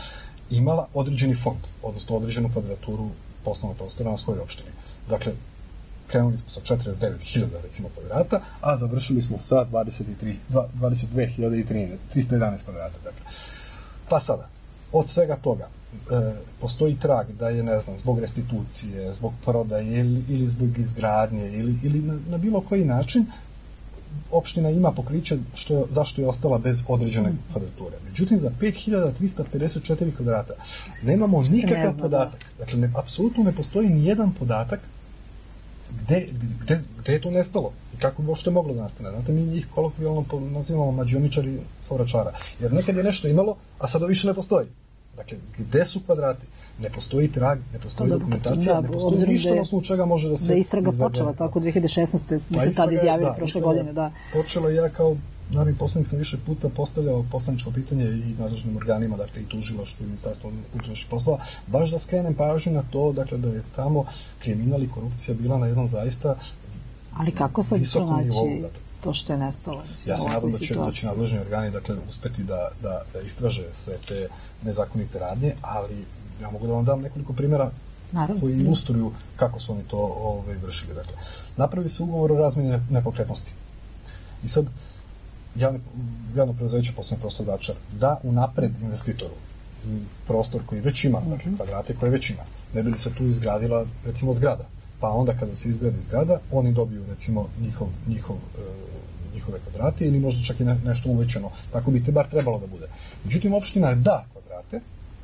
imala određeni fond, odnosno određenu kvadraturu poslovnog prostora na svojoj opštini. Dakle, krenuli smo sa četrdeset devet hiljada recimo kvadrata, a završili smo sa dvadeset tri, dvadeset dve hiljade trista jedanaest kvadrata. Dakle. Pa sada, od svega toga, e, postoji trag da je, ne znam, zbog restitucije, zbog prodaje ili, ili zbog izgradnje ili, ili na, na bilo koji način opština ima pokriće što je, zašto je ostala bez određene kvadrature. Međutim, za pet hiljada trista pedeset četiri kvadrata nemamo nikakav podatak. Dakle, ne, apsolutno ne postoji ni jedan podatak gde, gde, gde je to nestalo i kako bi uopšte moglo da nastane. Znate, mi njih kolokvijalno nazivamo mađioničari sa Vračara. Jer nekad je nešto imalo, a sada više ne postoji. Dakle, gde su kvadrati? Ne postoji trag, ne postoji dokumentacija, da, ne postoji ništa na osnovu čega može da se... Da je istraga počela tako dve hiljade šesnaeste. Mi se tad izjavili prošle godine, da. Počela ja kao narodni poslanik sam više puta postavljao poslaničko pitanje i nadležnim organima, dakle i tužilaštvu i ministarstvu unutrašnjih poslova, baš da skrenem pažnju na to, dakle da je tamo kriminal i korupcija bila na jednom zaista ali kako sad pronaći to što je nestalo? Ja se nadam da će, da će nadležni organi dakle, uspeti da, da, da istraže sve te nezakonite radnje, ali ja mogu da vam dam nekoliko primjera Naravno. koji ilustruju kako su oni to ovaj, vršili. Dakle, napravi se ugovor o razmjeni nepokretnosti. I sad, javno, javno preduzeće poslovni prostor Vračar da unapred investitoru prostor koji već ima, mm-hmm. dakle, kvadrate koje već ima, ne bi li se tu izgradila, recimo, zgrada. Pa onda kada se izgradi zgrada, oni dobiju, recimo, njihov, njihov, e, njihove kvadrate ili možda čak i ne, nešto uvećano. Tako bi te bar trebalo da bude. Međutim, opština da kvadrate,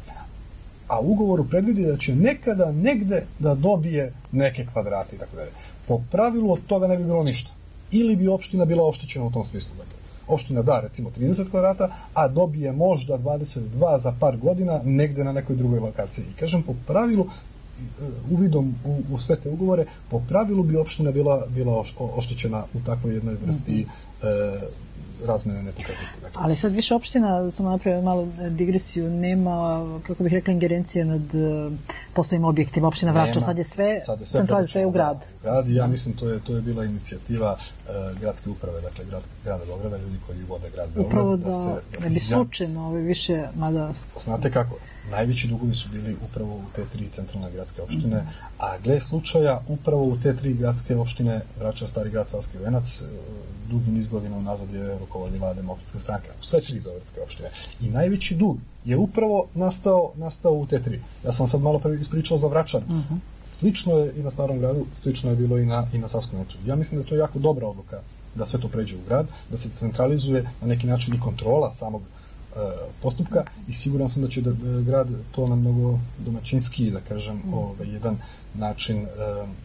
a u ugovoru predvidi da će nekada, negde da dobije neke kvadrate i tako dalje. Po pravilu od toga ne bi bilo ništa. Ili bi opština bila oštećena u tom smislu. Dakle, opština da, recimo, trideset kvadrata, a dobije možda dvadeset dva za par godina negde na nekoj drugoj lokaciji. I kažem, po pravilu, uvidom u, u sve te ugovore, po pravilu bi opština bila, bila oštećena u takvoj jednoj vrsti mm-hmm. e, razmene nepokretnosti. Dakle. Ali sad više opština, samo napravio malo digresiju, nema, kako bih rekla, ingerencije nad poslovnim objektima opština Vračar. Sad je sve, sve centralizovano, sve u grad. U grad i ja mislim to je, to je bila inicijativa uh, gradske uprave, dakle gradske, grada Beograda, ljudi koji vode grad Beograd. Upravo da, da se, ne bi slučajno ove više, mada... Znate kako, najveći dugovi su bili upravo u te tri centralne gradske opštine, mm. a gle slučaja, upravo u te tri gradske opštine, Vračar, Stari grad, Savski Venac, dugi niz godina unazad je rukovodila Demokratska stranka, u sve tri beogradske opštine. I najveći dug je upravo nastao, nastao u te tri. Ja sam sad malo pre ispričao za Vračar. Uh-huh. Slično je i na Starom gradu, slično je bilo i na, i na Savskom Vencu. Ja mislim da to je jako dobra odluka da sve to pređe u grad, da se centralizuje na neki način i kontrola samog e, postupka i siguran sam da će da, da grad to na mnogo domaćinski, da kažem, uh-huh. ovaj, jedan način e,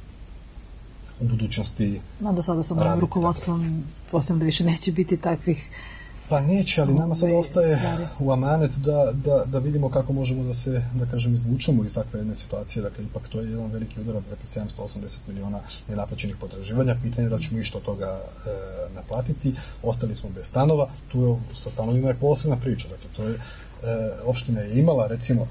u budućnosti. No, do sada sa novim rukovodstvom postavljam da više neće biti takvih. Pa neće, ali nama sad ostaje stvari u amanet da, da, da vidimo kako možemo da se, da kažem, izvučemo iz takve jedne situacije. Dakle, ipak to je jedan veliki udarac, dakle, sedamsto osamdeset miliona nenaplaćenih potraživanja. Pitanje je da ćemo išta od toga e, naplatiti. Ostali smo bez stanova. Tu je, sa stanovima je posebna priča. Dakle, to je, e, opština je imala, recimo,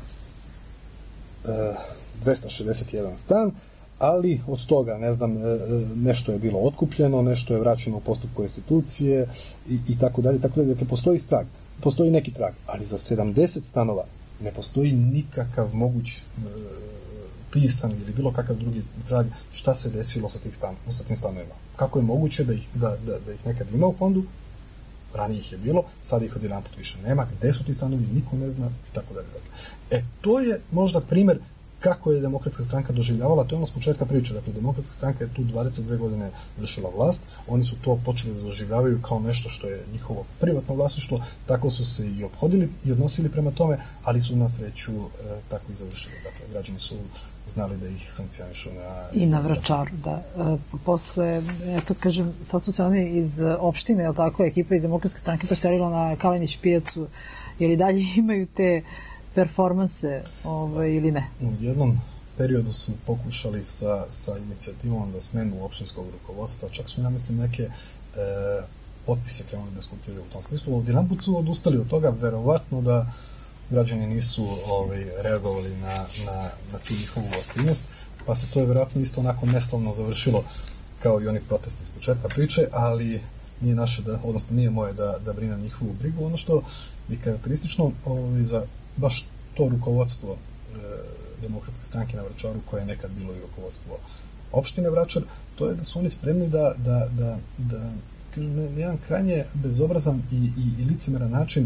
e, dvesta šezdeset jedan stan, ali od toga, ne znam, nešto je bilo otkupljeno, nešto je vraćeno u postupku restitucije i, i tako dalje, tako dalje. Dakle, postoji strag, postoji neki trag, ali za sedamdeset stanova ne postoji nikakav mogući uh, pisan ili bilo kakav drugi trag šta se desilo sa, tih stan, sa tim stanovima. Kako je moguće da ih, da, da, da ih nekad ima u fondu, ranije ih je bilo, sad ih odjedan put više nema, gde su ti stanovi, niko ne zna i tako dalje. E, to je možda primer kako je Demokratska stranka doživljavala, to je ono s početka priče. Dakle, Demokratska stranka je tu dvadeset dve godine vršila vlast, oni su to počeli da doživljavaju kao nešto što je njihovo privatno vlasništvo, tako su se i ophodili i odnosili prema tome, ali su na sreću e, tako i završili. Dakle, građani su znali da ih sankcionišu na... I na Vračaru, da. E, posle, eto, kažem, sad su se oni iz opštine, je li tako, ekipa iz Demokratske stranke preselila na Kalenić pijacu, jer i dalje imaju te performanse ovaj, ili ne? U jednom periodu su pokušali sa, sa inicijativom za smenu opštinskog rukovodstva, čak su, ja mislim, neke e, potpise krenuli da skupljaju u tom smislu. Ovdje naput su odustali od toga, verovatno da građani nisu ovaj, reagovali na, na, na tu njihovu aktivnost, pa se to je verovatno isto onako neslavno završilo kao i oni protesti s početka priče, ali nije naše, da, odnosno nije moje da, da brinem njihovu brigu. Ono što je karakteristično ovaj, za baš to rukovodstvo e, Demokratske stranke na Vračaru, koje je nekad bilo i rukovodstvo opštine Vračar, to je da su oni spremni da, da, da, da kažem, na jedan krajnje bezobrazan i, i, i licemeran način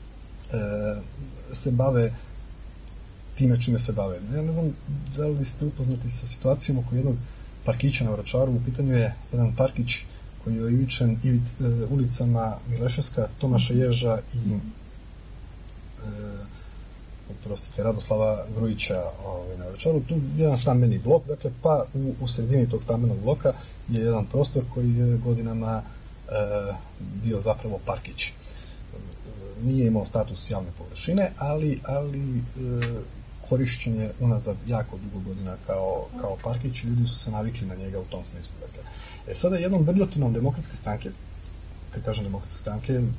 e, se bave time čime se bave. Ja ne znam da li ste upoznati sa situacijom oko jednog parkića na Vračaru. U pitanju je jedan parkić koji je ivičen ivic, e, ulicama Mileševska, Tomaša Ježa i e, prostite, Radoslava Grujića ovaj, na Vračaru. Tu je jedan stambeni blok, dakle, pa u, u sredini tog stambenog bloka je jedan prostor koji je godinama e, bio zapravo parkić. E, nije imao status javne površine, ali, ali e, korišćen je unazad jako dugo godina kao, kao parkić i ljudi su se navikli na njega u tom smislu. Dakle, e sada jednom brljotinom Demokratske stranke, kad kažem Demokratske stranke, e,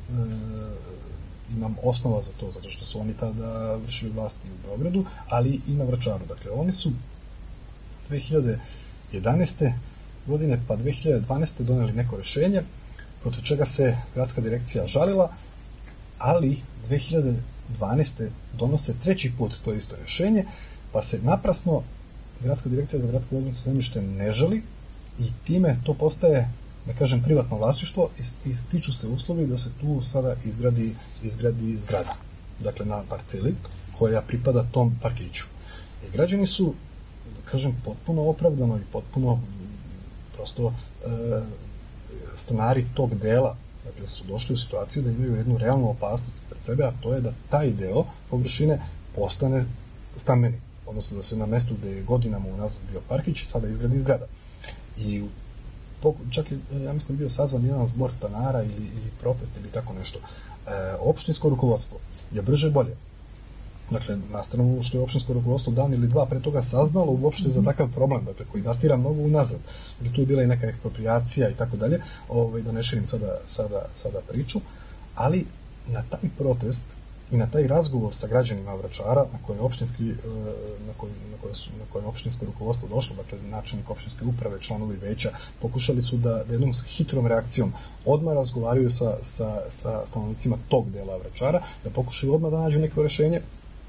imam osnova za to, zato što su oni tada vršili vlasti u Beogradu, ali i na Vračaru. Dakle, oni su dve hiljade jedanaeste godine pa dve hiljade dvanaeste doneli neko rešenje, protiv čega se gradska direkcija žalila, ali dve hiljade dvanaeste donose treći put to isto rešenje, pa se naprasno gradska direkcija za gradsko odnosno zemljište ne žali i time to postaje, da kažem, privatno vlasništvo i stiču se uslovi da se tu sada izgradi, izgradi zgrada. Dakle, na parceli koja pripada tom parkiću. I građani su, da kažem, potpuno opravdano i potpuno prosto e, stanari tog dela, dakle, su došli u situaciju da imaju jednu realnu opasnost pred sebe, a to je da taj deo površine postane stambeni. Odnosno da se na mestu gde je godinama unazad bio parkić sada izgradi zgrada. I čak je, ja mislim, bio sazvan jedan zbor stanara ili, ili protest ili tako nešto. E, opštinsko rukovodstvo je brže bolje. Dakle, na stranu što je opštinsko rukovodstvo dan ili dva pre toga saznalo uopšte mm-hmm. za takav problem, dakle, koji datira mnogo unazad. Dakle, tu je bila i neka ekspropriacija i tako dalje, ovaj, da ne širim sada, sada, sada priču, ali na taj protest i na taj razgovor sa građanima Vračara, na koje opštinski, na koje, na koje su, na koje opštinsko rukovodstvo došlo, dakle, načelnik opštinske uprave, članovi veća, pokušali su da, da jednom hitrom reakcijom odmah razgovaraju sa, sa, sa stanovnicima tog dela Vračara, da pokušaju odmah da nađu neko rešenje,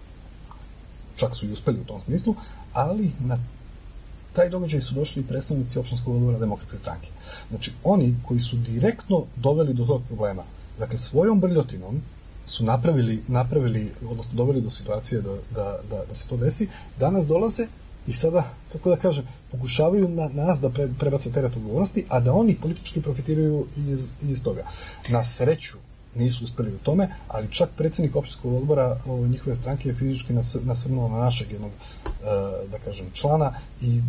čak su i uspeli u tom smislu, ali na taj događaj su došli predstavnici opštinskog odbora Demokratske stranke. Znači, oni koji su direktno doveli do tog problema, dakle, svojom brljotinom su napravili, napravili, odnosno doveli do situacije da, da, da, da se to desi, danas dolaze i sada, kako da kažem, pokušavaju na nas da pre, prebace teret odgovornosti, a da oni politički profitiraju iz, iz toga. Na sreću nisu uspeli u tome, ali čak predsjednik opštinskog odbora o, njihove stranke je fizički nas, nasrnuo na našeg jednog, da kažem, člana i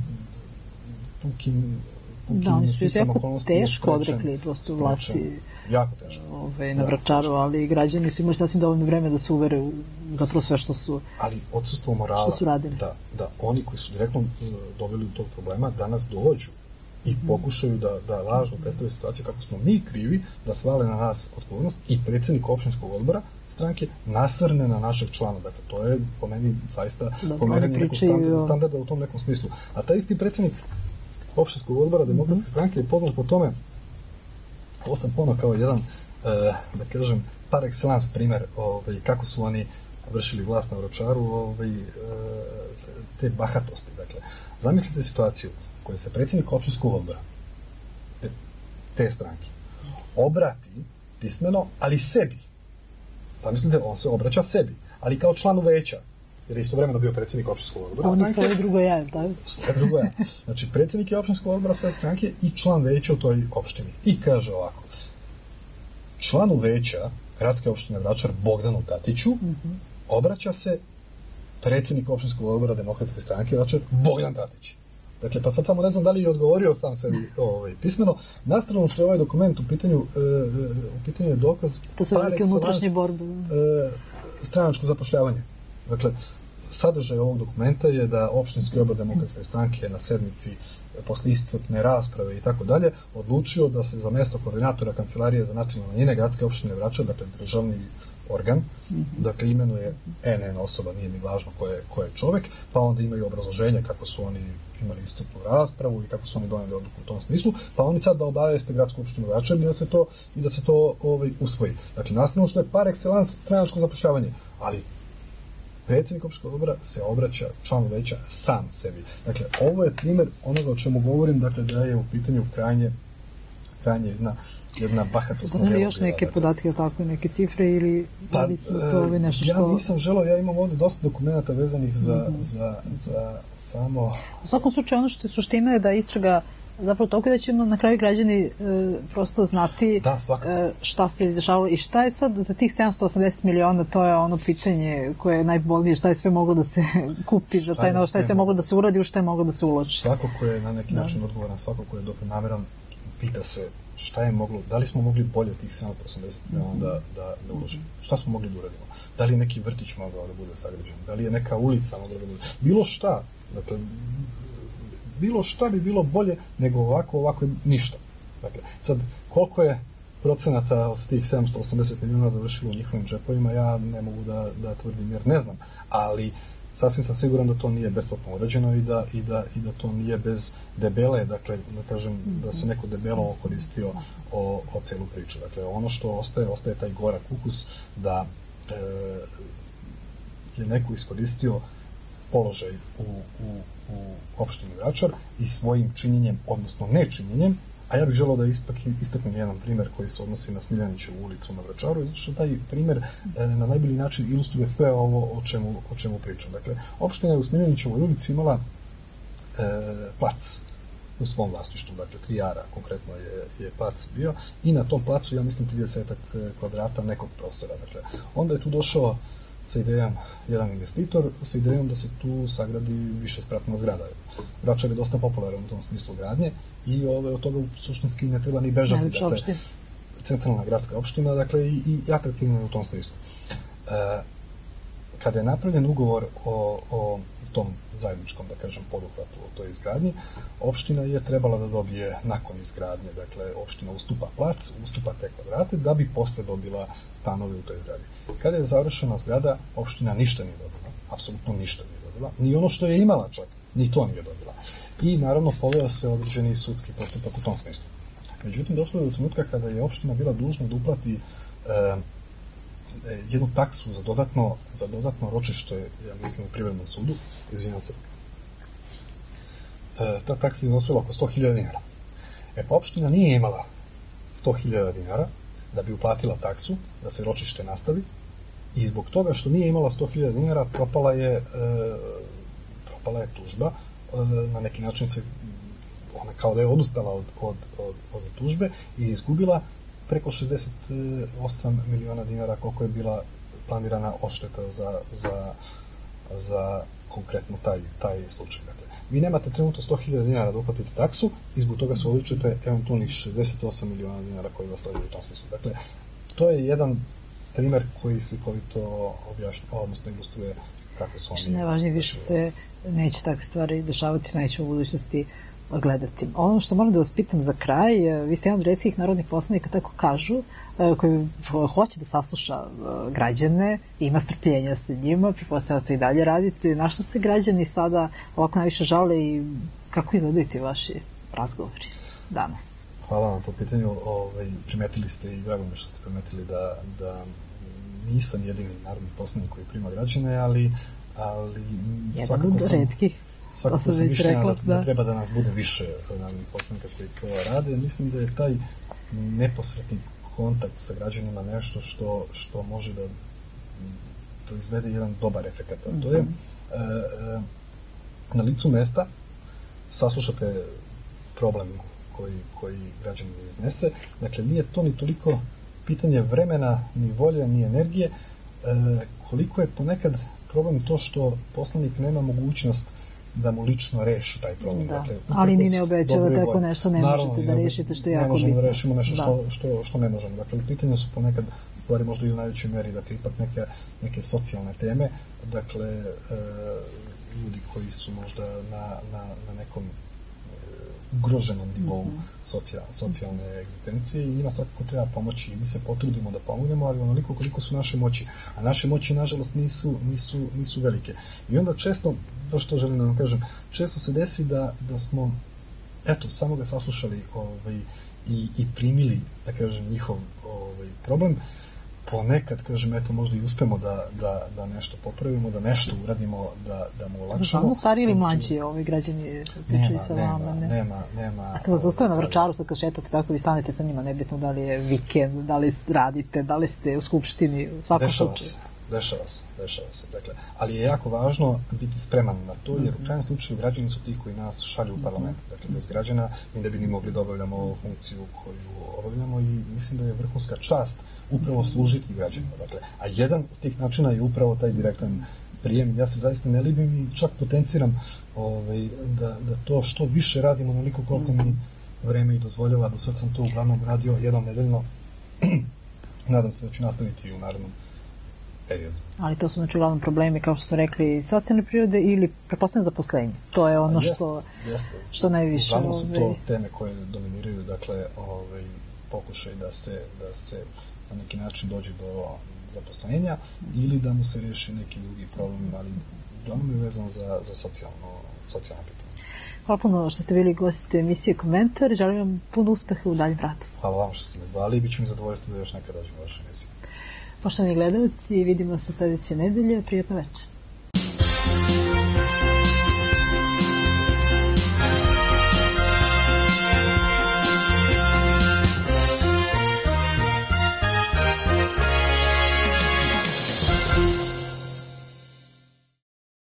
pukim da, oni su jako teško odrekli prosto vlasti jako teško. Ove, na Vračaru, ali građani su imali sasvim dovoljno vreme da se uvere u zapravo sve što su ali odsustvo morala što su radili. Da, da oni koji su direktno doveli do tog problema danas dođu i pokušaju da, da lažno predstave situaciju kako smo mi krivi, da svale na nas odgovornost i predsjednik opštinskog odbora stranke nasrne na našeg člana. Dakle, to je po meni zaista pomeranje nekog standarda, standarda u tom nekom smislu. A taj isti predsjednik opštinskog odbora Demokratske stranke je poznat po tome, ovo sam ponao kao jedan, e, da kažem, par excellence primer ovaj, kako su oni vršili vlast na Vračaru, ovaj, e, te bahatosti. Dakle, zamislite situaciju koja se predsjednik opštinskog odbora te, te stranke obrati pismeno, ali sebi. Zamislite, on se obraća sebi, ali kao članu veća, jer je istovremeno bio predsjednik opštinskog odbora stranke. Oni sve drugo ja, da? Sve drugo ja. Znači, predsjednik je opštinskog odbora svoje stranke i član veća u toj opštini. I kaže ovako, članu veća gradske opštine Vračar Bogdanu Tatiću mm-hmm. obraća se predsjednik opštinskog odbora Demokratske stranke Vračar Bogdan Tatić. Dakle, pa sad samo ne znam da li je odgovorio sam sebi ovaj, pismeno. Na stranu što je ovaj dokument u pitanju, e, u pitanju je dokaz to su velike unutrašnje borbe. E, stranačko zapošljavanje. Dakle, sadržaj ovog dokumenta je da opštinski odbor Demokratske stranke na sednici posle iscrpne rasprave i tako dalje odlučio da se za mesto koordinatora Kancelarije za nacionalne manjine gradske opštine Vračar, dakle državni organ, mm-hmm. dakle imenuje en en osoba, nije mi važno ko je, ko je čovek, pa onda imaju obrazloženje kako su oni imali iscrpnu raspravu i kako su oni doneli odluku u tom smislu, pa oni sad da obaveste gradsku opštinu Vračar i da se to, i da se to ovaj, usvoji. Dakle, nastavno što je par excellence stranačko zapošljavanje, ali predsjednik opštinskog odbora se obraća članu veća sam sebi. Dakle, ovo je primjer onoga o čemu govorim, dakle, da je u pitanju krajnje, krajnje jedna, jedna bahatost. Da li još neke dakle, podatke ili tako, neke cifre ili pa, da smo to ovaj nešto što... Ja nisam želeo, ja imam ovdje dosta dokumenta vezanih za, mm-hmm. za, za samo... U svakom slučaju, ono što je suština je da istraga zapravo toliko da će na kraju građani e, prosto znati da, e, šta se izdešavalo i šta je sad za tih sedamsto osamdeset miliona, to je ono pitanje koje je najbolnije, šta je sve moglo da se kupi za taj novac, šta je sve moglo da se uradi, u šta je moglo da se uloži. Svako ko je na neki da. način odgovoran, svako ko je dobronameran, pita se šta je moglo, da li smo mogli bolje tih sedamsto osamdeset miliona da, da, da uložimo, šta smo mogli da uradimo, da li je neki vrtić mogao da bude sagrađen, da li je neka ulica mogla da bude, bilo šta, dakle, bilo šta bi bilo bolje nego ovako, ovako ništa. Dakle, sad, koliko je procenata od tih sedamsto osamdeset miliona završilo u njihovim džepovima, ja ne mogu da, da tvrdim jer ne znam, ali sasvim sam siguran da to nije besplatno urađeno i da, i da, i da to nije bez debele, dakle, da kažem, da se neko debelo koristio o, o celu priču. Dakle, ono što ostaje, ostaje taj gorak ukus da e, je neko iskoristio položaj u, u u opštini Vračar i svojim činjenjem, odnosno nečinjenjem, a ja bih želeo da ispak, istaknem jedan primjer koji se odnosi na Smiljanićevu ulicu na Vračaru, zato što taj primjer e, na najbolji način ilustruje sve ovo o čemu, o čemu pričam. Dakle, opština je u Smiljanićevoj ulici imala e, plac u svom vlasništvu, dakle, tri ara konkretno je, je plac bio i na tom placu, ja mislim, trideset kvadrata nekog prostora. Dakle, onda je tu došao sa idejom jedan investitor, sa idejom da se tu sagradi višespratna zgrada. Vračar je dosta popularan u tom smislu gradnje i ove, od toga u suštinski ne treba ni bežati. Najlepša dakle, opština. Centralna gradska opština, dakle, i, i atraktivna je u tom smislu. E, kada je napravljen ugovor o, o tom zajedničkom, da kažem, poduhvatu o toj izgradnji, opština je trebala da dobije nakon izgradnje, dakle, opština ustupa plac, ustupa te kvadrate, da bi posle dobila stanove u toj zgradi. Kada je završena zgrada, opština ništa nije dobila, apsolutno ništa nije dobila, ni ono što je imala čak, ni to nije dobila. I naravno poveo se određeni sudski postupak u tom smislu. Međutim, došlo je do trenutka kada je opština bila dužna da uplati e, jednu taksu za dodatno, za dodatno ročište, ja mislim, u privrednom sudu, izvinjam se. E, ta taksa iznosila oko sto hiljada dinara. E pa opština nije imala sto hiljada dinara da bi uplatila taksu, da se ročište nastavi, i zbog toga što nije imala sto hiljada dinara propala je, e, propala je tužba, e, na neki način se ona kao da je odustala od, od, od, od tužbe i izgubila preko šezdeset osam miliona dinara koliko je bila planirana odšteta za, za, za konkretno taj, taj slučaj. Dakle, vi nemate trenutno sto hiljada dinara da uplatite taksu i zbog toga se odličite eventualnih šezdeset osam miliona dinara koji vas sleduju u tom smislu. Dakle, to je jedan primjer koji slikovito objašnjava, odnosno ilustruje kakve su oni. Što najvažnije, više se neće takve stvari dešavati, neće u budućnosti gledati. Ono što moram da vas pitam za kraj, vi ste jedan od retkih narodnih poslanika, tako kažu, koji hoće da sasluša građane, ima strpljenja sa njima, pretpostavljam da to i dalje radite. Na što se građani sada ovako najviše žale i kako izgledaju ti vaši razgovori danas? Hvala na to pitanju. Ovaj, primetili ste i drago mi što ste primetili da, da nisam jedini narodni poslanik koji prima građane, ali, ali svakako sam... retkih. Svakako sam mišljenja da, da treba da nas bude više narodnih poslanika koji to rade. Mislim da je taj neposredni kontakt sa građanima nešto što, što može da proizvede jedan dobar efekat. Mm-hmm. To je e, e, na licu mesta saslušate problem koji, koji građanin iznese. Dakle, nije to ni toliko pitanje vremena, ni volje, ni energije, e, koliko je ponekad problem to što poslanik nema mogućnost da mu lično reši taj problem. Da. Dakle, ali ni ne obećava tako nešto, ne naravno, možete da rešite, što je jako bitno. Ne možemo da rešimo nešto što, što, što ne možemo. Dakle, pitanje su ponekad stvari možda i u najvećoj meri, dakle, ipak neke, neke socijalne teme, dakle, e, ljudi koji su možda na, na, na nekom ugroženom nivou mm-hmm. socijal, socijalne egzistencije i njima svakako treba pomoći i mi se potrudimo da pomognemo, ali onoliko koliko su naše moći, a naše moći nažalost nisu, nisu, nisu velike. I onda često, to što želim da vam kažem, često se desi da, da smo eto, samo ga saslušali ovaj, i, i primili, da kažem, njihov ovaj, problem, ponekad, kažem, eto, možda i uspemo da, da, da nešto popravimo, da nešto uradimo, da, da mu olakšamo. Samo stari ili mlađi ovi građani pričali sa nema, vama? Ne? Nema, nema. A kada vas zostave na Vračaru, sad kad šetate tako, vi stanete sa njima, nebitno da li je vikend, da li radite, da li ste u skupštini, u svakom dešava slučaju. Se, dešava se, dešava se. Dakle, ali je jako važno biti spreman na to, jer u krajnjem slučaju građani su ti koji nas šalju u parlament. Dakle, bez građana mi ne bi ni mogli da obavljamo ovu funkciju koju obavljamo i mislim da je vrhunska čast upravo služiti građanima. Dakle, a jedan od tih načina je upravo taj direktan prijem. Ja se zaista ne libim i čak potenciram ovaj, da, da to što više radimo onoliko koliko mi vreme i dozvoljava. Do sad sam to uglavnom radio jednom nedeljno. Nadam se da ću nastaviti i u narednom periodu. Ali to su znači uglavnom problemi, kao što smo rekli, socijalne prirode ili pretpostavljeno zaposlenje. To je ono jest, što, jest. što najviše... Uglavnom su to ovaj... teme koje dominiraju, dakle, ovaj, pokušaj da se, da se na neki način dođe do zaposlenja ili da mu se reši neki drugi problem, ali uglavnom je vezan za, za socijalno, socijalno pitanje. Hvala puno što ste bili gosti emisije Komentar. Želim vam puno uspeha u daljem radu. Hvala vam što ste me zvali i bit će mi zadovoljstvo da još nekad dođem u vašu emisiju. Poštovani gledalci, vidimo se sledeće nedelje. Prijatno večer.